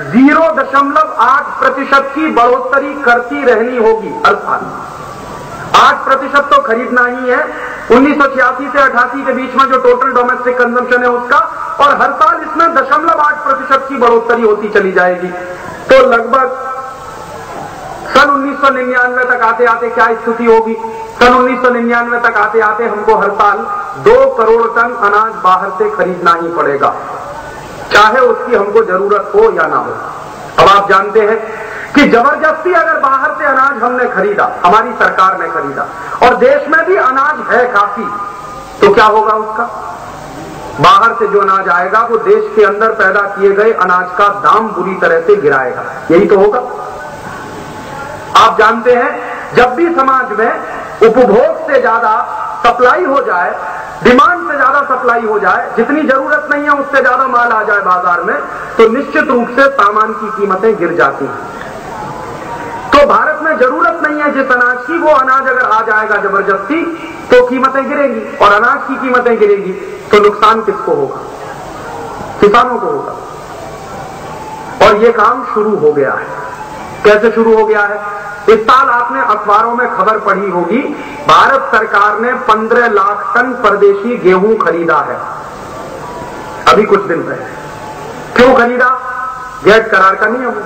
0.8% की बढ़ोतरी करती रहनी होगी हर साल। 8% तो खरीदना ही है। 1986 से 88 के बीच में जो टोटल डोमेस्टिक कंजम्पशन है उसका और हर साल इसमें 0.8% की बढ़ोतरी होती चली जाएगी। तो लगभग सन 1999 तक आते आते क्या स्थिति होगी? सन 1999 तक आते आते हमको हर साल 2 करोड़ टन अनाज बाहर से खरीदना ही पड़ेगा, चाहे उसकी हमको जरूरत हो या ना हो। अब आप जानते हैं कि जबरदस्ती अगर बाहर से अनाज हमने खरीदा, हमारी सरकार ने खरीदा, और देश में भी अनाज है काफी, तो क्या होगा उसका? बाहर से जो अनाज आएगा वो देश के अंदर पैदा किए गए अनाज का दाम बुरी तरह से गिराएगा, यही तो होगा। आप जानते हैं जब भी समाज में उपभोग से ज्यादा सप्लाई हो जाए, डिमांड से ज्यादा सप्लाई हो जाए, जितनी जरूरत नहीं है उससे ज्यादा माल आ जाए बाजार में, तो निश्चित रूप से सामान की कीमतें गिर जाती हैं। तो भारत में जरूरत नहीं है जिस अनाज की, वो अनाज अगर आ जाएगा जबरदस्ती तो कीमतें गिरेगी, और अनाज की कीमतें गिरेगी तो नुकसान किसको होगा? किसानों को होगा। और ये काम शुरू हो गया है। कैसे शुरू हो गया है? इस साल आपने अखबारों में खबर पढ़ी होगी, भारत सरकार ने 15 लाख टन परदेशी गेहूं खरीदा है अभी कुछ दिन पहले। क्यों खरीदा? गैट करार का नियम।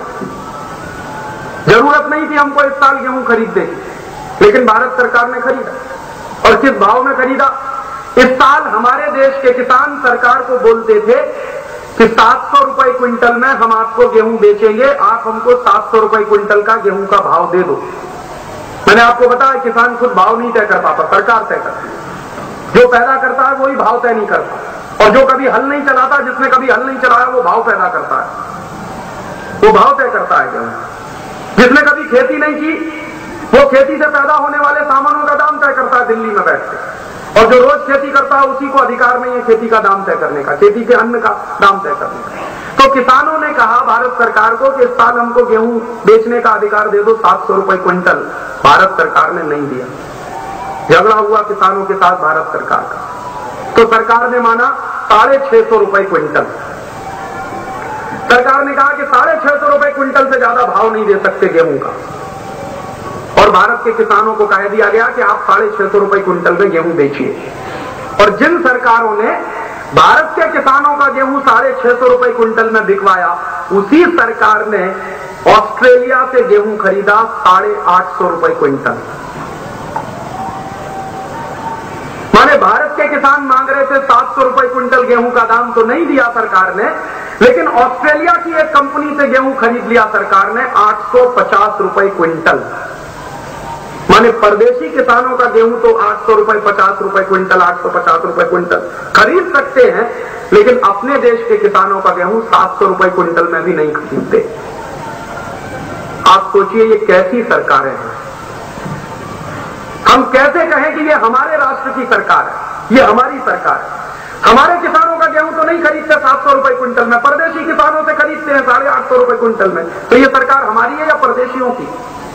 जरूरत नहीं थी हमको इस साल गेहूं खरीदने की, लेकिन भारत सरकार ने खरीदा। और किस भाव में खरीदा? इस साल हमारे देश के किसान सरकार को बोलते थे कि 700 रुपए क्विंटल में हम आपको गेहूं बेचेंगे, आप हमको 700 रुपए क्विंटल का गेहूं का भाव दे दो। मैंने आपको बताया किसान खुद भाव नहीं तय कर पाता, सरकार तय करती है। जो पैदा करता है वही भाव तय नहीं करता, और जो कभी हल नहीं चलाता, जिसने कभी हल नहीं चलाया वो भाव पैदा करता है, वो भाव तय करता है गेहूं। जिसने कभी खेती नहीं की वो खेती से पैदा होने वाले सामानों का दाम तय करता है दिल्ली में बैठ के, और जो रोज खेती करता है उसी को अधिकार नहीं है खेती का दाम तय करने का, खेती के अन्न का दाम तय करने का। तो किसानों ने कहा भारत सरकार को कि इस साल हमको गेहूं बेचने का अधिकार दे दो 700 रुपए क्विंटल। भारत सरकार ने नहीं दिया। झगड़ा हुआ किसानों के साथ भारत सरकार का, तो सरकार ने माना 650 रुपए क्विंटल। सरकार ने कहा कि 650 रुपए क्विंटल से ज्यादा भाव नहीं दे सकते गेहूं का, और भारत के किसानों को कह दिया गया कि आप 650 रुपए क्विंटल में गेहूं बेचिए। और जिन सरकारों ने भारत के किसानों का गेहूं 650 रुपए क्विंटल में बिकवाया, उसी सरकार ने ऑस्ट्रेलिया से गेहूं खरीदा 850 रुपए क्विंटल। माने भारत के किसान मांग रहे थे 700 रुपए क्विंटल गेहूं का दाम, तो नहीं दिया सरकार ने, लेकिन ऑस्ट्रेलिया की एक कंपनी से गेहूं खरीद लिया सरकार ने 850 रुपए क्विंटल। माने परदेशी किसानों का गेहूं तो 800 रुपए 50 रुपए क्विंटल, 850 रुपए क्विंटल खरीद सकते हैं, लेकिन अपने देश के किसानों का गेहूं 700 रुपए क्विंटल में भी नहीं खरीदते। आप सोचिए ये कैसी सरकारें हैं। हम कैसे कहें कि ये हमारे राष्ट्र की सरकार है, ये हमारी सरकार है। हमारे किसानों का गेहूं तो नहीं खरीदते 700 रुपए क्विंटल में, परदेशी किसानों से खरीदते हैं 850 रुपए क्विंटल में। तो ये सरकार हमारी है या परदेशियों की?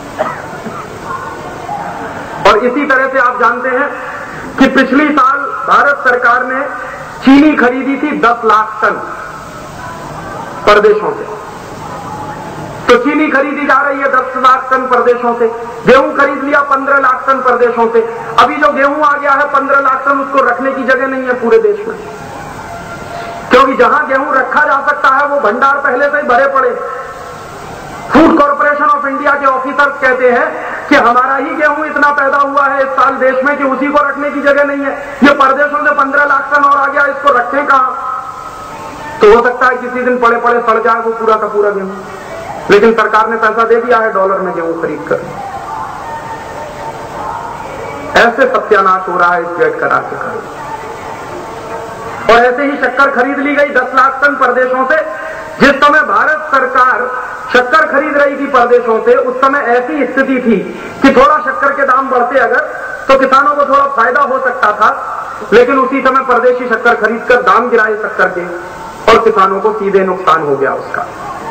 और इसी तरह से आप जानते हैं कि पिछली साल भारत सरकार ने चीनी खरीदी थी 10 लाख टन परदेशों से। तो चीनी खरीदी जा रही है 10 लाख टन परदेशों से। गेहूं खरीद लिया 15 लाख टन परदेशों से। अभी जो गेहूं आ गया है 15 लाख टन, उसको रखने की जगह नहीं है पूरे देश में, क्योंकि जहां गेहूं रखा जा सकता है वो भंडार पहले से ही भरे पड़े। फूड कॉर्पोरेशन ऑफ इंडिया के ऑफिसर्स कहते हैं कि हमारा ही गेहूं इतना पैदा हुआ है इस साल देश में कि उसी को रखने की जगह नहीं है। ये परदेशों से 15 लाख टन और आ गया, इसको रखें कहां? तो हो सकता है किसी दिन पड़े पड़े सड़ जाए वो पूरा का पूरा गेहूं, लेकिन सरकार ने पैसा दे दिया है डॉलर में गेहूं खरीद कर। ऐसे सत्यानाश हो रहा है इस गेट करार के कारण। और ऐसे ही शक्कर खरीद ली गई 10 लाख टन परदेशों से। जिस समय भारत सरकार शक्कर खरीद रही थी परदेशों से, उस समय ऐसी स्थिति थी कि थोड़ा शक्कर के दाम बढ़ते अगर तो किसानों को थोड़ा फायदा हो सकता था, लेकिन उसी समय परदेशी शक्कर खरीदकर दाम गिराए शक्कर के, और किसानों को सीधे नुकसान हो गया उसका।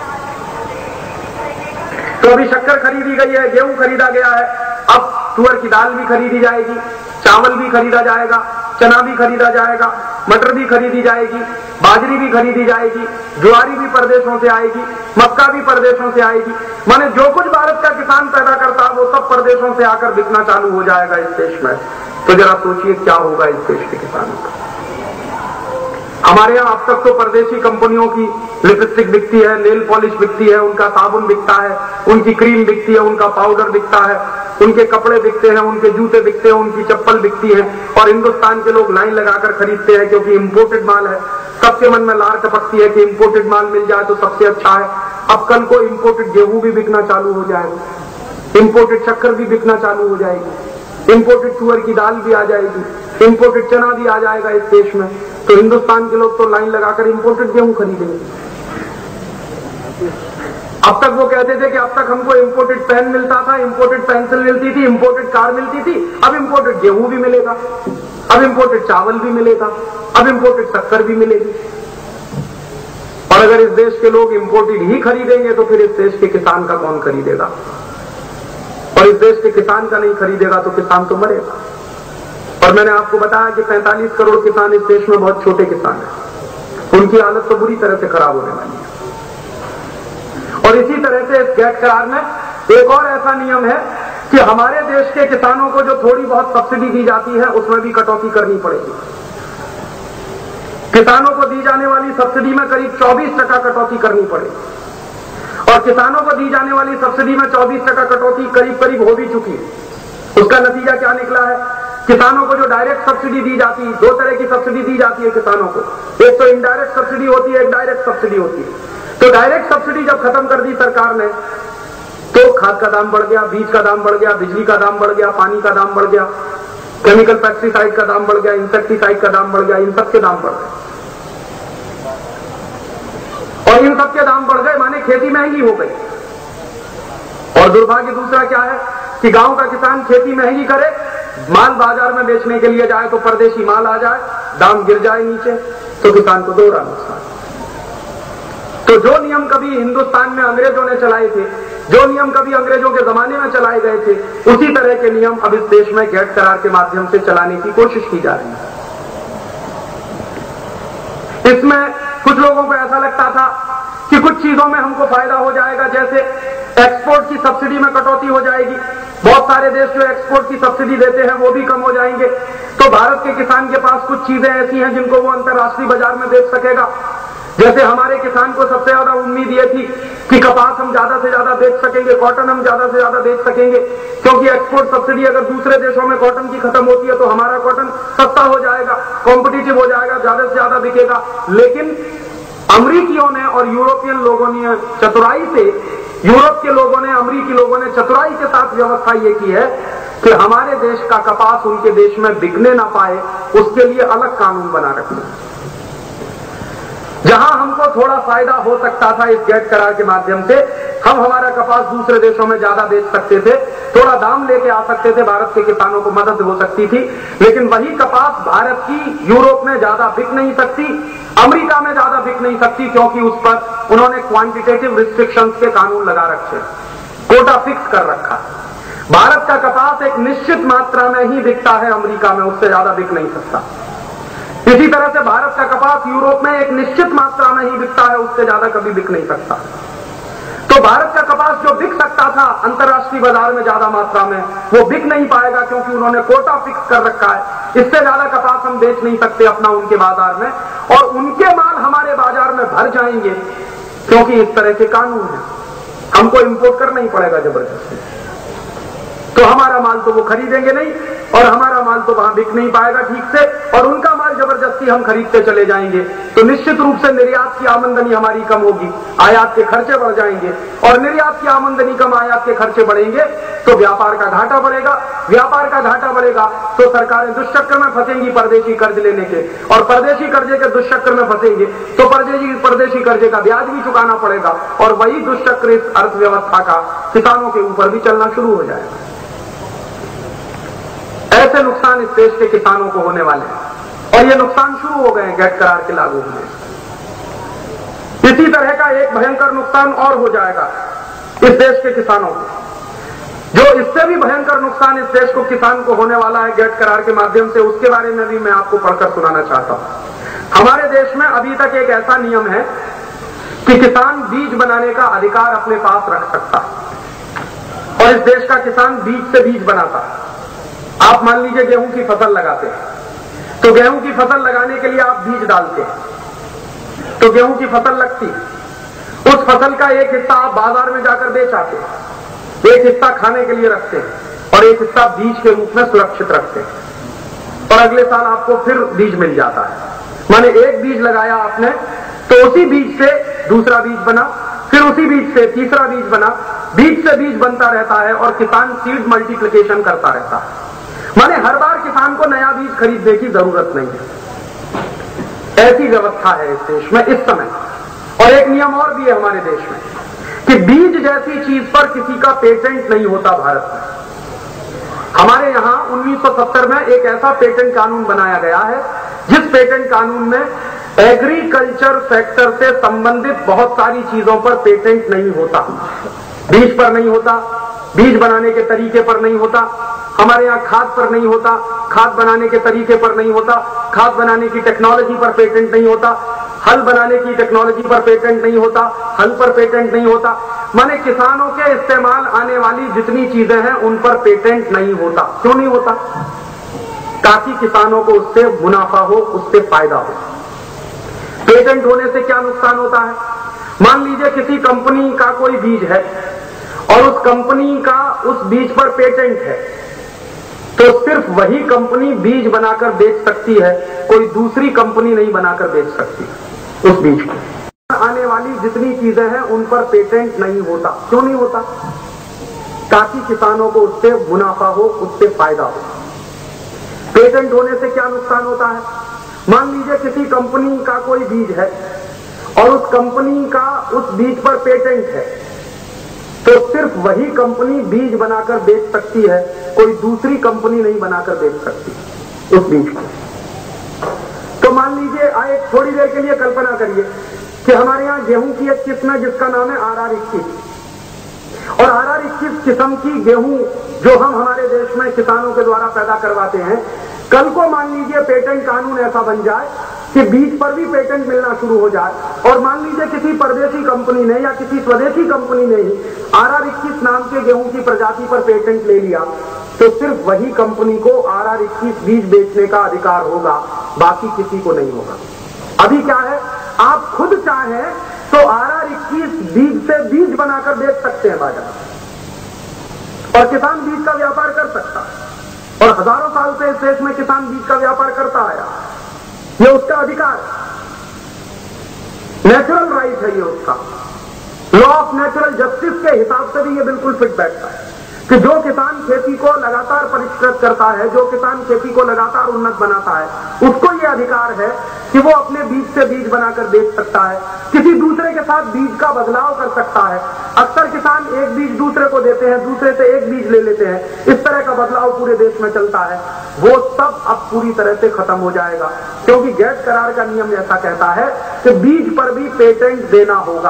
तो अभी शक्कर खरीदी गई है, गेहूं खरीदा गया है, अब तुअर की दाल भी खरीदी जाएगी, चावल भी खरीदा जाएगा, चना भी खरीदा जाएगा, मटर भी खरीदी जाएगी, बाजरी भी खरीदी जाएगी, ज्वारी भी परदेशों से आएगी, मक्का भी परदेशों से आएगी। माने जो कुछ भारत का किसान पैदा करता है वो सब परदेशों से आकर बिकना चालू हो जाएगा इस देश में। तो जरा सोचिए क्या होगा इस देश के किसानों का। हमारे यहाँ अब तक तो परदेशी कंपनियों की लिपस्टिक बिकती है, नेल पॉलिश बिकती है, उनका साबुन बिकता है, उनकी क्रीम बिकती है, उनका पाउडर बिकता है, उनके कपड़े बिकते हैं, उनके जूते बिकते हैं, उनकी चप्पल बिकती है, और हिंदुस्तान के लोग लाइन लगाकर खरीदते हैं क्योंकि इंपोर्टेड माल है। सबके मन में लार टपकती है कि इंपोर्टेड माल मिल जाए तो सबसे अच्छा है। अब कल को इंपोर्टेड गेहूं भी बिकना चालू हो जाएगा, इंपोर्टेड शक्कर भी बिकना चालू हो जाएगी, इंपोर्टेड तुअर की दाल भी आ जाएगी, इंपोर्टेड चना भी आ जाएगा इस देश में। तो हिंदुस्तान के लोग तो लाइन लगाकर इंपोर्टेड गेहूं खरीदेंगे। अब तक वो कहते थे कि अब तक हमको इंपोर्टेड पेन मिलता था, इंपोर्टेड पेंसिल मिलती थी, इंपोर्टेड कार मिलती थी, अब इंपोर्टेड गेहूं भी मिलेगा, अब इंपोर्टेड चावल भी मिलेगा, अब इंपोर्टेड शक्कर भी मिलेगी। और अगर इस देश के लोग इंपोर्टेड ही खरीदेंगे तो फिर इस देश के किसान का कौन खरीदेगा? और इस देश के किसान का नहीं खरीदेगा तो किसान तो मरेगा। और मैंने आपको बताया कि 45 करोड़ किसान इस देश में बहुत छोटे किसान हैं, उनकी हालत तो बुरी तरह से खराब होने वाली है। और इसी तरह से इस गैट करार में एक और ऐसा नियम है कि हमारे देश के किसानों को जो थोड़ी बहुत सब्सिडी दी जाती है उसमें भी कटौती करनी पड़ेगी। किसानों को दी जाने वाली सब्सिडी में करीब 24% कटौती करनी पड़ेगी। और किसानों को दी जाने वाली सब्सिडी में 24% कटौती करीब करीब हो भी चुकी है। उसका नतीजा क्या निकला है? किसानों को जो डायरेक्ट सब्सिडी दी जाती है, 2 तरह की सब्सिडी दी जाती है किसानों को, एक तो इनडायरेक्ट सब्सिडी होती है, एक डायरेक्ट सब्सिडी होती है। तो डायरेक्ट सब्सिडी जब खत्म कर दी सरकार ने तो खाद का दाम बढ़ गया, बीज का दाम बढ़ गया, बिजली का दाम बढ़ गया, पानी का दाम बढ़ गया, केमिकल पेस्टिसाइड का दाम बढ़ गया, इंसेक्टिसाइड का दाम बढ़ गया, इन सब के दाम बढ़ गए। और इन सब के दाम बढ़ गए माने खेती महंगी हो गई। और दुर्भाग्य दूसरा क्या है कि गांव का किसान खेती महंगी करे, माल बाजार में बेचने के लिए जाए तो परदेशी माल आ जाए, दाम गिर जाए नीचे, तो किसान को दोहरा नुकसान। तो जो नियम कभी हिंदुस्तान में अंग्रेजों ने चलाए थे, जो नियम कभी अंग्रेजों के जमाने में चलाए गए थे, उसी तरह के नियम अब इस देश में गैट करार के माध्यम से चलाने की कोशिश की जा रही है। इसमें कुछ लोगों को ऐसा लगता था कि कुछ चीजों में हमको फायदा हो जाएगा, जैसे एक्सपोर्ट की सब्सिडी में कटौती हो जाएगी, बहुत सारे देश जो एक्सपोर्ट की सब्सिडी देते हैं वो भी कम हो जाएंगे, तो भारत के किसान के पास कुछ चीजें ऐसी हैं जिनको वो अंतर्राष्ट्रीय बाजार में बेच सकेगा। जैसे हमारे किसान को सबसे ज्यादा उम्मीद ये थी कि कपास हम ज्यादा से ज्यादा बेच सकेंगे, कॉटन हम ज्यादा से ज्यादा बेच सकेंगे, क्योंकि एक्सपोर्ट सब्सिडी अगर दूसरे देशों में कॉटन की खत्म होती है तो हमारा कॉटन सस्ता हो जाएगा, कॉम्पिटिटिव हो जाएगा, ज्यादा से ज्यादा बिकेगा। लेकिन अमरीकियों ने और यूरोपियन लोगों ने चतुराई से, यूरोप के लोगों ने, अमरीकी लोगों ने चतुराई के साथ व्यवस्था ये की है कि हमारे देश का कपास उनके देश में बिकने ना पाए, उसके लिए अलग कानून बना रखे। जहां हमको थोड़ा फायदा हो सकता था इस गैट करार के माध्यम से, हम हमारा कपास दूसरे देशों में ज्यादा बेच सकते थे, थोड़ा दाम लेके आ सकते थे, भारत के किसानों को मदद हो सकती थी। लेकिन वही कपास भारत की यूरोप में ज्यादा बिक नहीं सकती, अमेरिका में ज्यादा बिक नहीं सकती, क्योंकि उस पर उन्होंने क्वांटिटेटिव रिस्ट्रिक्शंस के कानून लगा रखे, कोटा फिक्स कर रखा। भारत का कपास एक निश्चित मात्रा में ही बिकता है अमेरिका में, उससे ज्यादा बिक नहीं सकता। इसी तरह से भारत का कपास यूरोप में एक निश्चित मात्रा में ही बिकता है, उससे ज्यादा कभी बिक नहीं सकता। तो भारत का कपास जो बिक सकता था अंतर्राष्ट्रीय बाजार में ज्यादा मात्रा में, वो बिक नहीं पाएगा, क्योंकि उन्होंने कोटा फिक्स कर रखा है। इससे ज्यादा कपास हम बेच नहीं सकते अपना उनके बाजार में, और उनके माल हमारे बाजार में भर जाएंगे, क्योंकि इस तरह के कानून है। हमको इंपोर्ट करना ही पड़ेगा जबरदस्ती, तो हमारा माल तो वो खरीदेंगे नहीं, और हमारा माल तो वहां बिक नहीं पाएगा ठीक से, और उनका माल जबरदस्ती हम खरीदते चले जाएंगे, तो निश्चित रूप से निर्यात की आमदनी हमारी कम होगी, आयात के खर्चे बढ़ जाएंगे, और निर्यात की आमदनी कम, आयात के खर्चे बढ़ेंगे तो व्यापार का घाटा बढ़ेगा, व्यापार का घाटा बढ़ेगा तो सरकारें दुष्चक्र में फंसेंगी परदेशी कर्ज लेने के, और परदेशी कर्जे के दुष्चक्र में फंसेंगे तो परदेशी कर्जे का ब्याज भी चुकाना पड़ेगा, और वही दुष्चक्र इस अर्थव्यवस्था का किसानों के ऊपर भी चलना शुरू हो जाएगा। ऐसे नुकसान इस देश के किसानों को होने वाले हैं, और ये नुकसान शुरू हो गए हैं गैट करार के लागू होने। इसी तरह का एक भयंकर नुकसान और हो जाएगा इस देश के किसानों को, जो इससे भी भयंकर नुकसान इस देश को किसान को होने वाला है गैट करार के माध्यम से, उसके बारे में भी मैं आपको पढ़कर सुनाना चाहता हूं। हमारे देश में अभी तक एक ऐसा नियम है कि किसान बीज बनाने का अधिकार अपने पास रख सकता है, और इस देश का किसान बीज से बीज बनाता है। आप मान लीजिए गेहूं की फसल लगाते हैं, तो गेहूं की फसल लगाने के लिए आप बीज डालते हैं, तो गेहूं की फसल लगती है। उस फसल का एक हिस्सा आप बाजार में जाकर बेच आते हैं, एक हिस्सा खाने के लिए रखते हैं और एक हिस्सा बीज के रूप में सुरक्षित रखते हैं, और अगले साल आपको फिर बीज मिल जाता है। माने एक बीज लगाया आपने तो उसी बीज से दूसरा बीज बना, फिर उसी बीज से तीसरा बीज बना, बीज से बीज बनता रहता है और किसान सीड मल्टीप्लिकेशन करता रहता है। माने हर बार किसान को नया बीज खरीदने की जरूरत नहीं है। ऐसी व्यवस्था है इस देश में इस समय। और एक नियम और भी है हमारे देश में कि बीज जैसी चीज पर किसी का पेटेंट नहीं होता भारत में। हमारे यहां 1970 में एक ऐसा पेटेंट कानून बनाया गया है जिस पेटेंट कानून में एग्रीकल्चर सेक्टर से संबंधित बहुत सारी चीजों पर पेटेंट नहीं होता। बीज पर नहीं होता, बीज बनाने के तरीके पर नहीं होता, हमारे यहाँ खाद पर नहीं होता, खाद बनाने के तरीके पर नहीं होता, खाद बनाने की टेक्नोलॉजी पर पेटेंट नहीं होता, हल बनाने की टेक्नोलॉजी पर पेटेंट नहीं होता, हल पर पेटेंट नहीं होता। माने किसानों के इस्तेमाल आने वाली जितनी चीजें हैं उन पर पेटेंट नहीं होता। क्यों नहीं होता? ताकि किसानों को उससे मुनाफा हो, उससे फायदा हो। पेटेंट होने से क्या नुकसान होता है? मान लीजिए किसी कंपनी का कोई बीज है और उस कंपनी का उस बीज पर पेटेंट है, तो सिर्फ वही कंपनी बीज बनाकर बेच सकती है, कोई दूसरी कंपनी नहीं बनाकर बेच सकती उस बीज को। आने वाली जितनी चीजें हैं उन पर पेटेंट नहीं होता। क्यों नहीं होता? ताकि किसानों को उससे मुनाफा हो, उससे फायदा हो। पेटेंट होने से क्या नुकसान होता है? मान लीजिए किसी कंपनी का कोई बीज है और उस कंपनी का उस बीज पर पेटेंट है, तो सिर्फ वही कंपनी बीज बनाकर बेच सकती है, कोई दूसरी कंपनी नहीं बनाकर बेच सकती उस बीज को। तो मान लीजिए आए थोड़ी देर के लिए कल्पना करिए कि हमारे यहाँ गेहूं की एक किस्म है जिसका नाम है RR21, और RR21 किस्म की गेहूं जो हम हमारे देश में किसानों के द्वारा पैदा करवाते हैं, कल को मान लीजिए पेटेंट कानून ऐसा बन जाए कि बीज पर भी पेटेंट मिलना शुरू हो जाए, और मान लीजिए किसी परदेशी कंपनी ने या किसी स्वदेशी कंपनी ने ही RR21 नाम के गेहूं की प्रजाति पर पेटेंट ले लिया, तो सिर्फ वही कंपनी को RR21 बीज बेचने का अधिकार होगा, बाकी किसी को नहीं होगा। अभी क्या है, आप खुद चाहें तो RR21 बीज से बीज बनाकर बेच सकते हैं बाजार, और किसान बीज का व्यापार कर सकता है, और हजारों साल से इस देश में किसान बीज का व्यापार करता आया। ये उसका अधिकार है, नेचुरल राइट है ये उसका। लॉ ऑफ नेचुरल जस्टिस के हिसाब से भी ये बिल्कुल फिट बैठता है कि जो किसान खेती को लगातार परिष्कृत करता है, जो किसान खेती को लगातार उन्नत बनाता है, उसको ये अधिकार है कि वो अपने बीज से बीज बनाकर बेच सकता है, किसी दूसरे के साथ बीज का बदलाव कर सकता है। अक्सर किसान एक बीज दूसरे को देते हैं, दूसरे से एक बीज ले लेते हैं, इस तरह का बदलाव पूरे देश में चलता है। वो सब अब पूरी तरह से खत्म हो जाएगा, क्योंकि गेट करार का नियम ऐसा कहता है कि बीज पर भी पेटेंट देना होगा,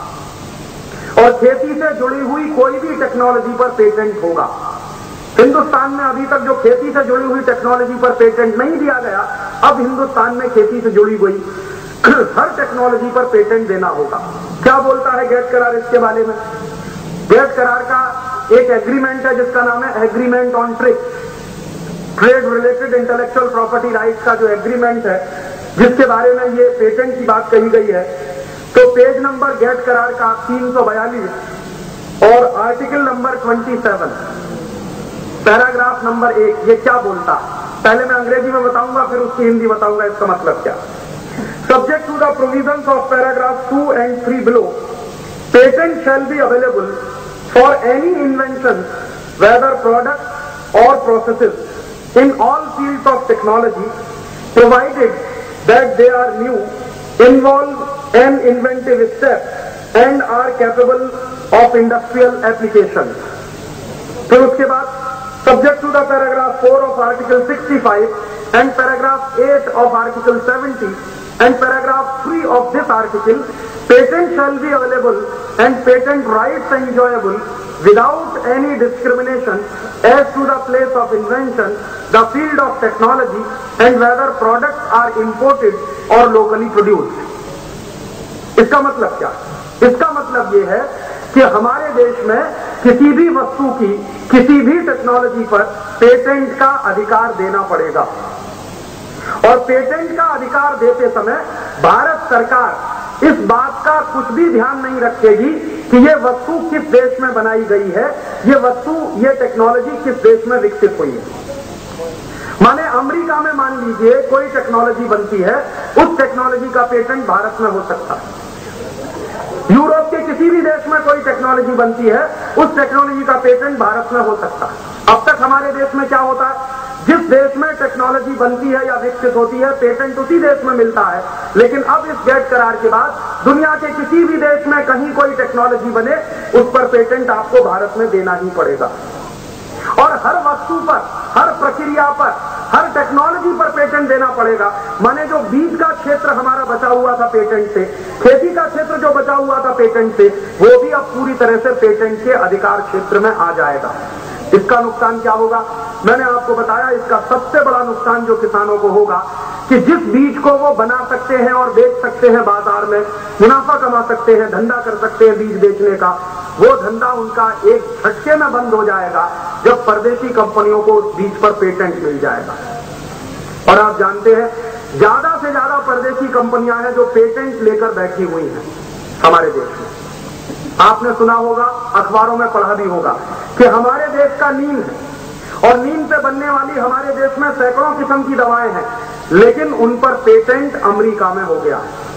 और खेती से जुड़ी हुई कोई भी टेक्नोलॉजी पर पेटेंट होगा। हिंदुस्तान में अभी तक जो खेती से जुड़ी हुई टेक्नोलॉजी पर पेटेंट नहीं दिया गया, अब हिंदुस्तान में खेती से जुड़ी हुई हर टेक्नोलॉजी पर पेटेंट देना होगा। क्या बोलता है गेट करार इसके बारे में? गेट करार का एक एग्रीमेंट है जिसका नाम है agreement on trade related intellectual property rights का जो एग्रीमेंट है, जिसके बारे में ये पेटेंट की बात कही गई है। तो पेज नंबर गेट करार का 342 और आर्टिकल नंबर 27 पैराग्राफ नंबर 1 ये क्या बोलता है? पहले मैं अंग्रेजी में बताऊंगा, फिर उसकी हिंदी बताऊंगा इसका मतलब क्या। Subject to the provisions of paragraph 2 and 3 below, patent shall be available for any invention, whether products or processes, in all fields of technology, provided that they are new, involve an inventive step, and are capable of industrial application. फिर उसके बाद subject to the paragraph 4 of article 65 and paragraph 8 of article 70 and paragraph 3 of this article, patent shall be available and patent rights enjoyable without any discrimination as to the place of invention, the field of technology, and whether products are imported or locally produced. इसका मतलब क्या? इसका मतलब ये है कि हमारे देश में किसी भी वस्तु की किसी भी टेक्नोलॉजी पर पेटेंट का अधिकार देना पड़ेगा, और पेटेंट का अधिकार देते समय भारत सरकार इस बात का कुछ भी ध्यान नहीं रखेगी कि ये वस्तु किस देश में बनाई गई है, ये वस्तु, ये टेक्नोलॉजी किस देश में विकसित हुई है। माने अमेरिका में मान लीजिए कोई टेक्नोलॉजी बनती है, उस टेक्नोलॉजी का पेटेंट भारत में हो सकता है। यूरोप के किसी भी देश में कोई टेक्नोलॉजी बनती है, उस टेक्नोलॉजी का पेटेंट भारत में हो सकता है। अब तक हमारे देश में क्या होता है, जिस देश में टेक्नोलॉजी बनती है या विकसित होती है, पेटेंट उसी देश में मिलता है। लेकिन अब इस गेट करार के बाद दुनिया के किसी भी देश में कहीं कोई टेक्नोलॉजी बने, उस पर पेटेंट आपको भारत में देना ही पड़ेगा। और हर वस्तु पर, हर प्रक्रिया पर, हर टेक्नोलॉजी पर पेटेंट देना पड़ेगा। माने जो बीज का क्षेत्र हमारा बचा हुआ था पेटेंट से, खेती का क्षेत्र जो बचा हुआ था पेटेंट से, वो भी अब पूरी तरह से पेटेंट के अधिकार क्षेत्र में आ जाएगा। इसका नुकसान क्या होगा, मैंने आपको बताया। इसका सबसे बड़ा नुकसान जो किसानों को होगा कि जिस बीज को वो बना सकते हैं और बेच सकते हैं, बाजार में मुनाफा कमा सकते हैं, धंधा कर सकते हैं बीज बेचने का, वो धंधा उनका एक झटके में बंद हो जाएगा जब परदेशी कंपनियों को उस बीज पर पेटेंट मिल जाएगा। और आप जानते हैं ज्यादा से ज्यादा परदेशी कंपनियां हैं जो पेटेंट लेकर बैठी हुई हैं हमारे देश में। आपने सुना होगा, अखबारों में पढ़ा भी होगा कि हमारे देश का नीम है और नीम से बनने वाली हमारे देश में सैकड़ों किस्म की दवाएं हैं, लेकिन उन पर पेटेंट अमेरिका में हो गया है।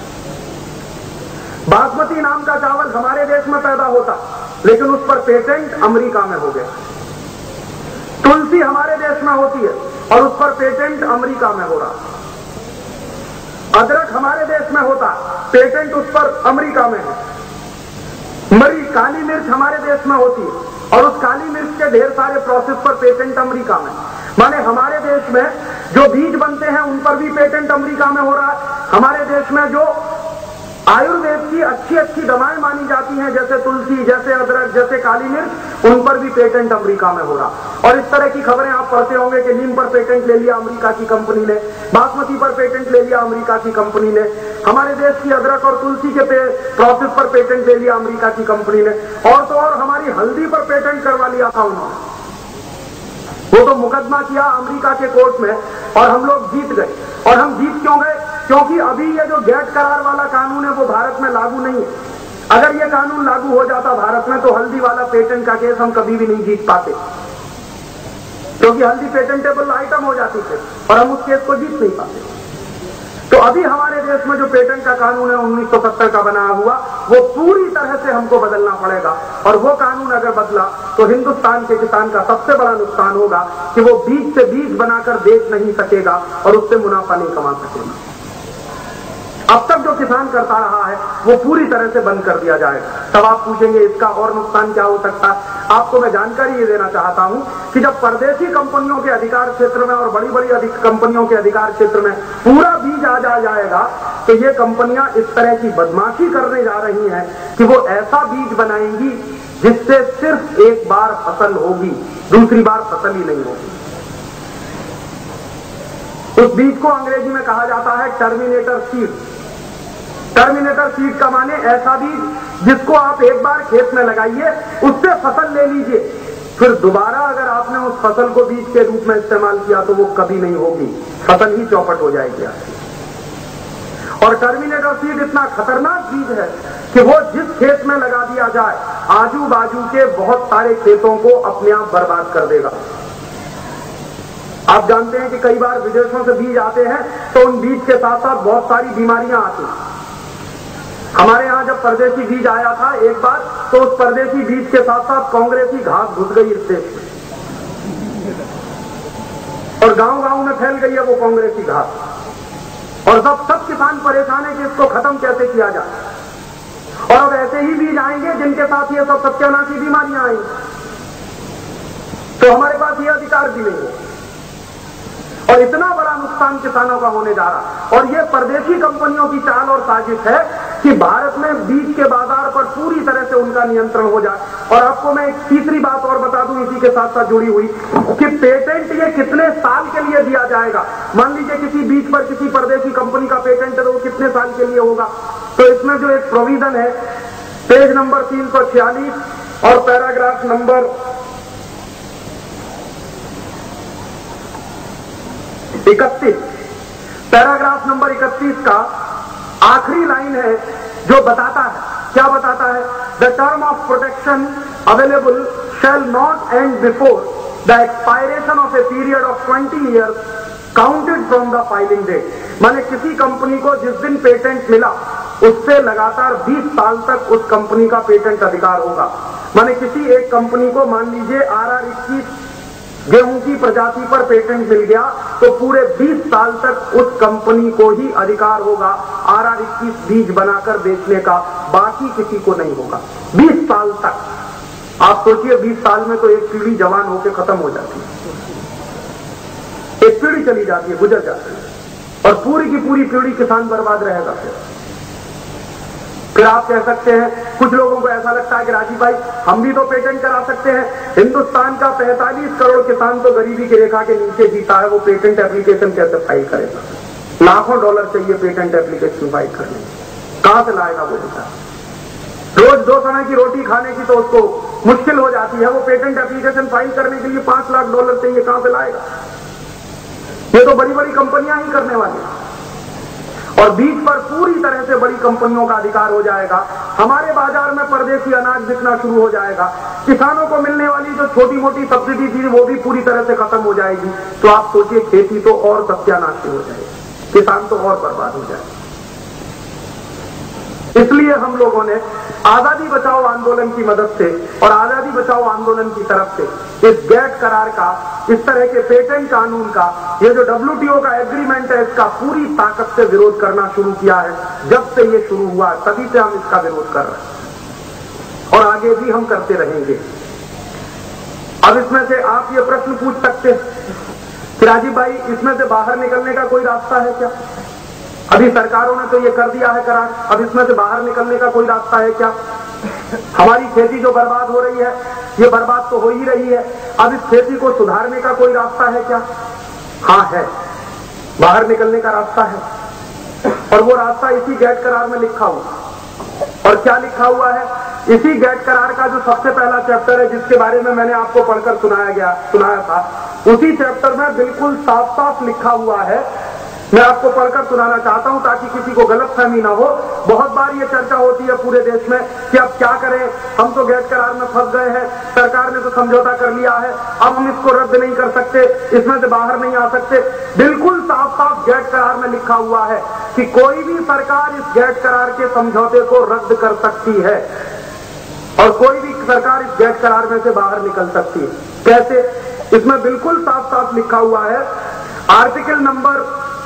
बासमती नाम का चावल हमारे देश में पैदा होता, लेकिन उस पर पेटेंट अमेरिका में हो गया। तुलसी हमारे देश में होती है और उस पर पेटेंट अमेरिका में हो रहा। अदरक हमारे देश में होता, पेटेंट उस पर अमेरिका में है। मरी, काली मिर्च हमारे देश में होती है और उस काली मिर्च के ढेर सारे प्रोसेस पर पेटेंट अमेरिका में। माने हमारे देश में जो बीज बनते हैं उन पर भी पेटेंट अमेरिका में हो रहा है। हमारे देश में जो आयुर्वेद की अच्छी अच्छी दवाएं मानी जाती हैं, जैसे तुलसी, जैसे अदरक, जैसे काली मिर्च, उन पर भी पेटेंट अमेरिका में हो रहा। और इस तरह की खबरें आप पढ़ते होंगे कि नीम पर पेटेंट ले लिया अमेरिका की कंपनी ने, बासमती पर पेटेंट ले लिया अमेरिका की कंपनी ने, हमारे देश की अदरक और तुलसी के प्रोसेस पर पेटेंट ले लिया अमेरिका की कंपनी ने, और तो और हमारी हल्दी पर पेटेंट करवा लिया था उन्होंने। वो तो मुकदमा किया अमेरिका के कोर्ट में और हम लोग जीत गए। और हम जीत क्यों गए? क्योंकि अभी ये जो गेट करार वाला कानून है वो भारत में लागू नहीं है। अगर ये कानून लागू हो जाता भारत में तो हल्दी वाला पेटेंट का केस हम कभी भी नहीं जीत पाते, क्योंकि हल्दी पेटेंटेबल आइटम हो जाती है और हम उस केस को जीत नहीं पाते। तो अभी हमारे देश में जो पेटेंट का कानून है 1970 का बनाया हुआ, वो पूरी तरह से हमको बदलना पड़ेगा। और वो कानून अगर बदला तो हिंदुस्तान के किसान का सबसे बड़ा नुकसान होगा कि वो बीज से बीज बनाकर बेच नहीं सकेगा और उससे मुनाफा नहीं कमा सकेगा। अब तक जो किसान करता रहा है वो पूरी तरह से बंद कर दिया जाएगा। तब आप पूछेंगे इसका और नुकसान क्या हो सकता है? आपको मैं जानकारी ये देना चाहता हूं कि जब परदेशी कंपनियों के अधिकार क्षेत्र में और बड़ी बड़ी कंपनियों के अधिकार क्षेत्र में पूरा बीज आ जाएगा तो ये कंपनियां इस तरह की बदमाशी करने जा रही हैं कि वो ऐसा बीज बनाएंगी जिससे सिर्फ एक बार फसल होगी, दूसरी बार फसल ही नहीं होगी। उस बीज को अंग्रेजी में कहा जाता है टर्मिनेटर सीड। टर्मिनेटर सीड का माने ऐसा बीज जिसको आप एक बार खेत में लगाइए, उससे फसल ले लीजिए, फिर दोबारा अगर आपने उस फसल को बीज के रूप में इस्तेमाल किया तो वो कभी नहीं होगी, फसल ही चौपट हो जाएगी आपकी। और टर्मिनेटर सीड इतना खतरनाक बीज है कि वो जिस खेत में लगा दिया जाए आजू बाजू के बहुत सारे खेतों को अपने आप बर्बाद कर देगा। आप जानते हैं कि कई बार विदेशों से बीज आते हैं तो उन बीज के साथ साथ बहुत सारी बीमारियां आती हैं। हमारे यहां जब परदेशी बीज आया था एक बार, तो उस परदेशी बीज के साथ साथ कांग्रेसी घास घुस गई इस देश में और गांव गांव में फैल गई है वो कांग्रेसी घास। और सब किसान परेशान है कि इसको खत्म कैसे किया जाए। और अब ऐसे ही बीज आएंगे जिनके साथ ये सब सत्यानाशी बीमारियां आएंगी, तो हमारे पास ये अधिकार भी नहीं है। और इतना बड़ा नुकसान किसानों का होने जा रहा। और ये परदेशी कंपनियों की चाल और साजिश है कि भारत में बीज के बाजार पर पूरी तरह से उनका नियंत्रण हो जाए। और आपको मैं एक तीसरी बात और बता दूं इसी के साथ साथ जुड़ी हुई, कि पेटेंट ये कितने साल के लिए दिया जाएगा। मान लीजिए किसी बीज पर किसी परदेशी कंपनी का पेटेंट है तो वो कितने साल के लिए होगा। तो इसमें जो एक प्रोविजन है पेज नंबर 346 और पैराग्राफ नंबर 31, पैराग्राफ नंबर 31 का आखिरी लाइन है जो बताता है, क्या बताता है? The term of protection available shall not end before the expiration of a period of 20 years counted from the filing date. माने किसी कंपनी को जिस दिन पेटेंट मिला उससे लगातार 20 साल तक उस कंपनी का पेटेंट अधिकार होगा। माने किसी एक कंपनी को मान लीजिए RR21 गेहूं की प्रजाति पर पेटेंट मिल गया तो पूरे 20 साल तक उस कंपनी को ही अधिकार होगा RR21 बीज बनाकर बेचने का, बाकी किसी को नहीं होगा 20 साल तक। आप सोचिए 20 साल में तो एक पीढ़ी जवान होकर खत्म हो जाती है, एक पीढ़ी चली जाती है, गुजर जाती है, और पूरी की पूरी पीढ़ी किसान बर्बाद रहेगा। फिर आप कह सकते हैं, कुछ लोगों को ऐसा लगता है कि राजीव भाई हम भी तो पेटेंट करा सकते हैं, हिंदुस्तान का 45 करोड़ किसान तो गरीबी की रेखा के नीचे जीता है, वो पेटेंट एप्लीकेशन कैसे फाइल करेगा? लाखों डॉलर चाहिए पेटेंट एप्लीकेशन फाइल करने, कहां से लाएगा वो बेचारा? रोज 2 समय की रोटी खाने की तो उसको मुश्किल हो जाती है, वो पेटेंट एप्लीकेशन फाइल करने के लिए $5 लाख चाहिए, कहां से लाएगा? ये तो बड़ी बड़ी कंपनियां ही करने वाली हैं, और बीच पर पूरी तरह से बड़ी कंपनियों का अधिकार हो जाएगा। हमारे बाजार में परदेशी अनाज बिकना शुरू हो जाएगा, किसानों को मिलने वाली जो छोटी मोटी सब्सिडी थी वो भी पूरी तरह से खत्म हो जाएगी। तो आप सोचिए खेती तो और सत्यानाश हो जाएगी, किसान तो और बर्बाद हो जाएगा। इसलिए हम लोगों ने आजादी बचाओ आंदोलन की मदद से और आजादी बचाओ आंदोलन की तरफ से इस गैट करार का, इस तरह के पेटेंट कानून का, ये जो WTO का एग्रीमेंट है, इसका पूरी ताकत से विरोध करना शुरू किया है। जब से ये शुरू हुआ तभी से हम इसका विरोध कर रहे हैं और आगे भी हम करते रहेंगे। अब इसमें से आप ये प्रश्न पूछ सकते हैं कि राजीव भाई इसमें से बाहर निकलने का कोई रास्ता है क्या? अभी सरकारों ने तो ये कर दिया है करार, अब इसमें से बाहर निकलने का कोई रास्ता है क्या? हमारी खेती जो बर्बाद हो रही है ये बर्बाद तो हो ही रही है, अब इस खेती को सुधारने का कोई रास्ता है क्या? हाँ है, बाहर निकलने का रास्ता है, और वो रास्ता इसी गैट करार में लिखा हुआ। और क्या लिखा हुआ है? इसी गैट करार का जो सबसे पहला चैप्टर है, जिसके बारे में मैंने आपको पढ़कर सुनाया था, उसी चैप्टर में बिल्कुल साफ साफ लिखा हुआ है। मैं आपको पढ़कर सुनाना चाहता हूं ताकि किसी को गलतफहमी ना हो। बहुत बार ये चर्चा होती है पूरे देश में कि अब क्या करें, हम तो गैट करार में फंस गए हैं, सरकार ने तो समझौता कर लिया है, अब हम इसको रद्द नहीं कर सकते, इसमें से बाहर नहीं आ सकते। बिल्कुल साफ साफ गैट करार में लिखा हुआ है कि कोई भी सरकार इस गैट करार के समझौते को रद्द कर सकती है और कोई भी सरकार इस गैट करार में से बाहर निकल सकती है। कैसे? इसमें बिल्कुल साफ साफ लिखा हुआ है, आर्टिकल नंबर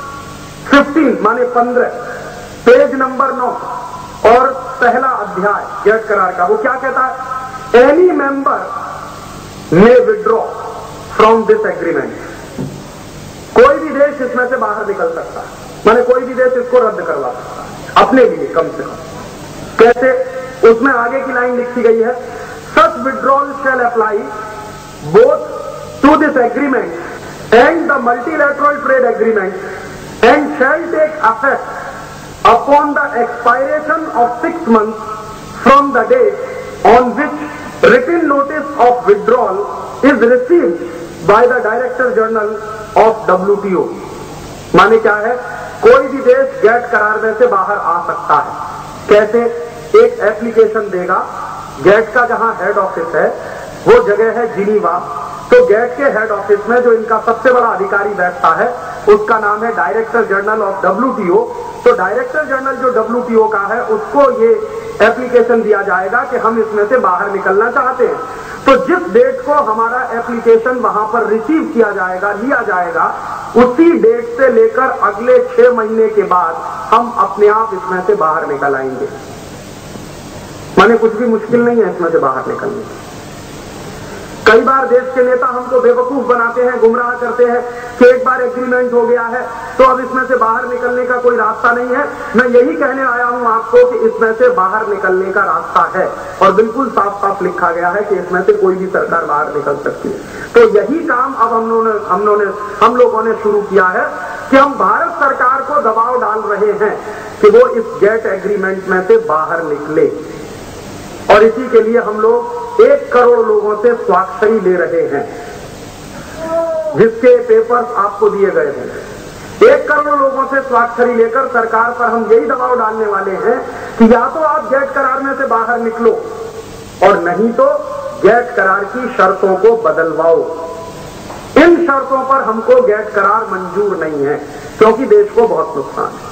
15 माने 15, पेज नंबर 9 और पहला अध्याय गैट करार का, वो क्या कहता है? Any member may withdraw from this agreement. कोई भी देश इसमें से बाहर निकल सकता है, माने कोई भी देश इसको रद्द करवा सकता है अपने लिए कम से कम। कैसे? उसमें आगे की लाइन लिखी गई है, such withdrawal shall apply both to this agreement and the multilateral trade agreement and shall take effect upon the expiration of 6 months from the date on which written notice of withdrawal is received by the Director General of WTO। माने क्या है? कोई भी देश gate करार में से बाहर आ सकता है। कैसे? एक एप्लीकेशन देगा, गैट का जहां हेड ऑफिस है वो जगह है जिनीवा, तो गैट के हेड ऑफिस में जो इनका सबसे बड़ा अधिकारी बैठता है उसका नाम है डायरेक्टर जनरल ऑफ WTO। तो डायरेक्टर जनरल जो WTO का है उसको ये एप्लीकेशन दिया जाएगा कि हम इसमें से बाहर निकलना चाहते हैं। तो जिस डेट को हमारा एप्लीकेशन वहां पर रिसीव किया जाएगा, लिया जाएगा, उसी डेट से लेकर अगले 6 महीने के बाद हम अपने आप इसमें से बाहर निकल आएंगे। माने कुछ भी मुश्किल नहीं है इसमें से बाहर निकलने की। कई बार देश के नेता हमको बेवकूफ बनाते हैं, गुमराह करते हैं कि एक बार एग्रीमेंट हो गया है तो अब इसमें से बाहर निकलने का कोई रास्ता नहीं है। मैं यही कहने आया हूं आपको कि इसमें से बाहर निकलने का रास्ता है और बिल्कुल साफ साफ लिखा गया है कि इसमें से कोई भी सरकार बाहर निकल सकती है। तो यही काम अब हम लोगों ने शुरू किया है कि हम भारत सरकार को दबाव डाल रहे हैं कि वो इस गैट एग्रीमेंट में से बाहर निकले, और इसी के लिए हम लोग 1 करोड़ लोगों से स्वाक्षरी ले रहे हैं, जिसके पेपर्स आपको दिए गए हैं। 1 करोड़ लोगों से स्वाक्षरी लेकर सरकार पर हम यही दबाव डालने वाले हैं कि या तो आप गैट करार में से बाहर निकलो और नहीं तो गैट करार की शर्तों को बदलवाओ। इन शर्तों पर हमको गैट करार मंजूर नहीं है क्योंकि देश को बहुत नुकसान है।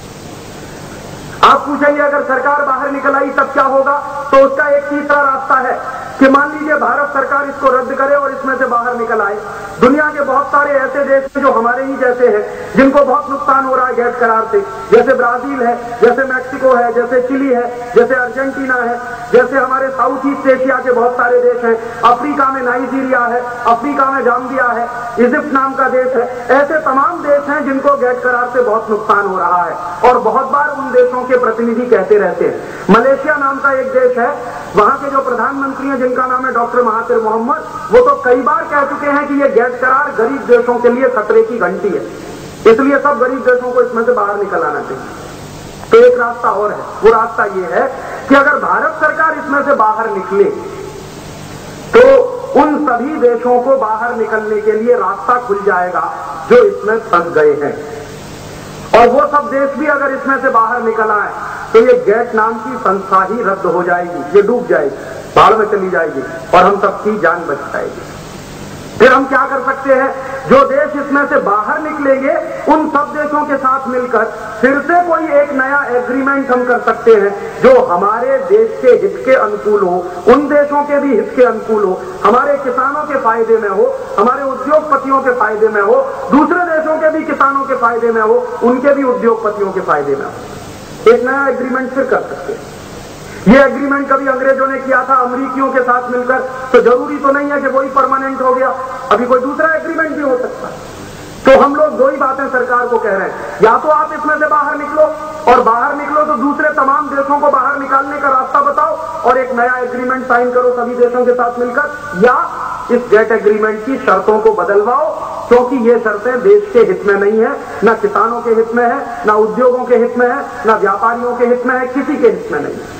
आप पूछेंगे अगर सरकार बाहर निकल आई तब क्या होगा, तो उसका एक तीसरा रास्ता है कि मान लीजिए भारत सरकार इसको रद्द करे और इसमें से बाहर निकल आए। दुनिया के बहुत सारे ऐसे देश हैं जो हमारे ही जैसे हैं, जिनको बहुत नुकसान हो रहा है गैट करार से, जैसे ब्राजील है, जैसे मैक्सिको है, जैसे चिली है, जैसे अर्जेंटीना है, जैसे हमारे साउथ ईस्ट एशिया के बहुत सारे देश हैं, अफ्रीका में नाइजीरिया है, अफ्रीका में जाम्बिया है, इजिप्ट नाम का देश है। ऐसे तमाम देश हैं जिनको गैट करार से बहुत नुकसान हो रहा है और बहुत बार उन देशों के प्रतिनिधि कहते रहते हैं। मलेशिया नाम का एक देश है, वहां के जो प्रधानमंत्री हैं जिनका नाम है डॉक्टर महातिर मोहम्मद, वो तो कई बार कह चुके हैं कि ये गैट करार गरीब देशों के लिए खतरे की घंटी है, इसलिए सब गरीब देशों को इसमें से बाहर निकल आना चाहिए। तो एक रास्ता और है, वो रास्ता ये है कि अगर भारत सरकार इसमें से बाहर निकले तो उन सभी देशों को बाहर निकलने के लिए रास्ता खुल जाएगा जो इसमें फंस गए हैं, और वो सब देश भी अगर इसमें से बाहर निकल आए तो ये गैट नाम की संस्था ही रद्द हो जाएगी, ये डूब जाएगी, बाढ़ में चली जाएगी और हम सबकी जान बच जाएगी। फिर हम क्या कर सकते हैं, जो देश इसमें से बाहर निकलेंगे उन सब देशों के साथ मिलकर फिर से कोई एक नया एग्रीमेंट हम कर सकते हैं जो हमारे देश के हित के अनुकूल हो, उन देशों के भी हित के अनुकूल हो, हमारे किसानों के फायदे में हो, हमारे उद्योगपतियों के फायदे में हो, दूसरे देशों के भी किसानों के फायदे में हो, उनके भी उद्योगपतियों के फायदे में हो। एक नया एग्रीमेंट फिर कर सकते हैं। ये एग्रीमेंट कभी अंग्रेजों ने किया था अमेरिकियों के साथ मिलकर, तो जरूरी तो नहीं है कि वही परमानेंट हो गया, अभी कोई दूसरा एग्रीमेंट भी हो सकता है। तो हम लोग दो ही बातें सरकार को कह रहे हैं, या तो आप इसमें से बाहर निकलो और बाहर निकलो तो दूसरे तमाम देशों को बाहर निकालने का रास्ता बताओ और एक नया एग्रीमेंट साइन करो सभी देशों के साथ मिलकर, या इस गैट एग्रीमेंट की शर्तों को बदलवाओ क्योंकि ये शर्तें देश के हित में नहीं है, न किसानों के हित में है, न उद्योगों के हित में है, न व्यापारियों के हित में है, किसी के हित में नहीं है।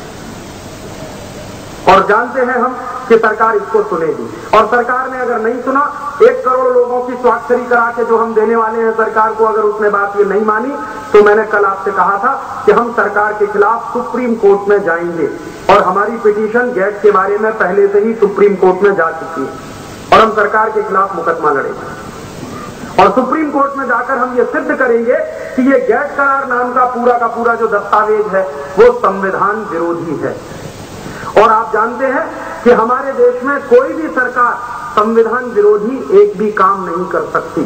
और जानते हैं हम कि सरकार इसको सुनेगी, और सरकार ने अगर नहीं सुना, 1 करोड़ लोगों की स्वाक्षरी करा के जो हम देने वाले हैं सरकार को, अगर उसने बात ये नहीं मानी तो मैंने कल आपसे कहा था कि हम सरकार के खिलाफ सुप्रीम कोर्ट में जाएंगे, और हमारी पिटीशन गैट के बारे में पहले से ही सुप्रीम कोर्ट में जा चुकी है और हम सरकार के खिलाफ मुकदमा लड़ेंगे। और सुप्रीम कोर्ट में जाकर हम ये सिद्ध करेंगे कि ये गैट करार नाम का पूरा जो दस्तावेज है वो संविधान विरोधी है। और आप जानते हैं कि हमारे देश में कोई भी सरकार संविधान विरोधी एक भी काम नहीं कर सकती।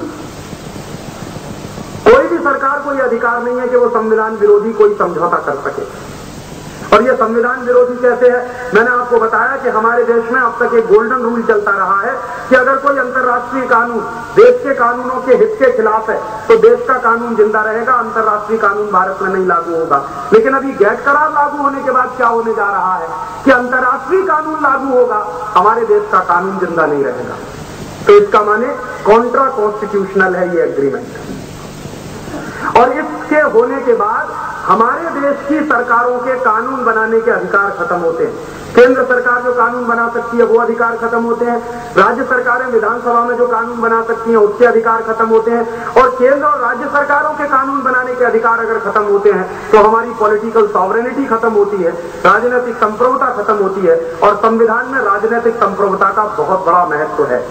कोई भी सरकार को यह अधिकार नहीं है कि वो संविधान विरोधी कोई समझौता कर सके। और ये संविधान विरोधी कैसे है, मैंने आपको बताया कि हमारे देश में अब तक एक गोल्डन रूल चलता रहा है कि अगर कोई अंतर्राष्ट्रीय कानून देश के कानूनों के हित के खिलाफ है तो देश का कानून जिंदा रहेगा, अंतर्राष्ट्रीय कानून भारत में नहीं लागू होगा। लेकिन अभी गैट करार लागू होने के बाद क्या होने जा रहा है कि अंतर्राष्ट्रीय कानून लागू होगा, हमारे देश का कानून जिंदा नहीं रहेगा। तो इसका माने कॉन्ट्रा कॉन्स्टिट्यूशनल है ये एग्रीमेंट, और इसके होने के बाद हमारे देश की सरकारों के कानून बनाने के अधिकार खत्म होते हैं। केंद्र सरकार जो कानून बना सकती है वो अधिकार खत्म होते हैं, राज्य सरकारें विधानसभा में जो कानून बना सकती हैं उसके अधिकार खत्म होते हैं, और केंद्र और राज्य सरकारों के कानून बनाने के अधिकार अगर खत्म होते हैं तो हमारी पॉलिटिकल सॉवरेनिटी खत्म होती है, राजनीतिक संप्रभुता खत्म होती है, और संविधान में राजनीतिक संप्रभुता का बहुत बड़ा महत्व है।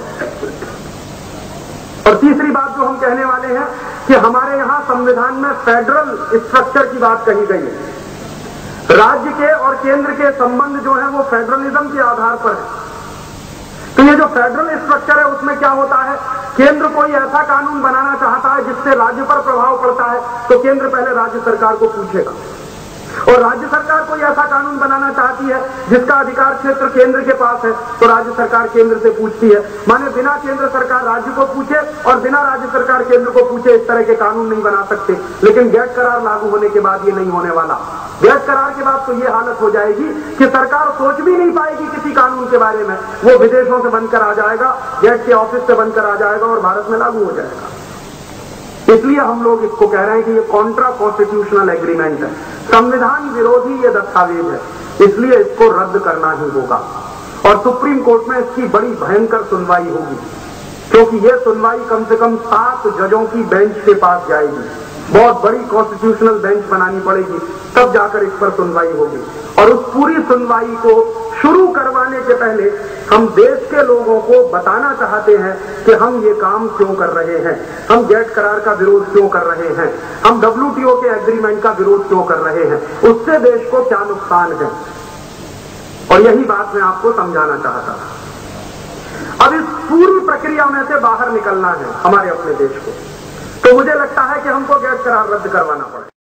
और तीसरी बात जो हम कहने वाले हैं कि हमारे यहां संविधान में फेडरल स्ट्रक्चर की बात कही गई है। राज्य के और केंद्र के संबंध जो है वो फेडरलिज्म के आधार पर है। तो ये जो फेडरल स्ट्रक्चर है उसमें क्या होता है, केंद्र कोई ऐसा कानून बनाना चाहता है जिससे राज्य पर प्रभाव पड़ता है तो केंद्र पहले राज्य सरकार को पूछेगा, और राज्य सरकार कोई ऐसा कानून बनाना चाहती है जिसका अधिकार क्षेत्र केंद्र के पास है तो राज्य सरकार केंद्र से पूछती है। माने बिना केंद्र सरकार राज्य को पूछे और बिना राज्य सरकार केंद्र को पूछे इस तरह के कानून नहीं बना सकते। लेकिन गैट करार लागू होने के बाद ये नहीं होने वाला। गैट करार के बाद तो ये हालत हो जाएगी कि सरकार सोच भी नहीं पाएगी किसी कानून के बारे में, वो विदेशों से बनकर आ जाएगा, गैट के ऑफिस से बनकर आ जाएगा और भारत में लागू हो जाएगा। इसलिए हम लोग इसको कह रहे हैं कि ये कॉन्ट्रा कॉन्स्टिट्यूशनल एग्रीमेंट है, संविधान विरोधी ये दस्तावेज है, इसलिए इसको रद्द करना ही होगा और सुप्रीम कोर्ट में इसकी बड़ी भयंकर सुनवाई होगी। क्योंकि यह सुनवाई कम से कम 7 जजों की बेंच के पास जाएगी, बहुत बड़ी कॉन्स्टिट्यूशनल बेंच बनानी पड़ेगी, तब जाकर इस पर सुनवाई होगी। और उस पूरी सुनवाई को शुरू करवाने के पहले हम देश के लोगों को बताना चाहते हैं कि हम ये काम क्यों कर रहे हैं, हम गेट करार का विरोध क्यों कर रहे हैं, हम WTO के एग्रीमेंट का विरोध क्यों कर रहे हैं, उससे देश को क्या नुकसान है। और यही बात मैं आपको समझाना चाहता था। अब इस पूरी प्रक्रिया में से बाहर निकलना है हमारे अपने देश को, तो मुझे लगता है कि हमको गेट करार रद्द करवाना पड़ेगा।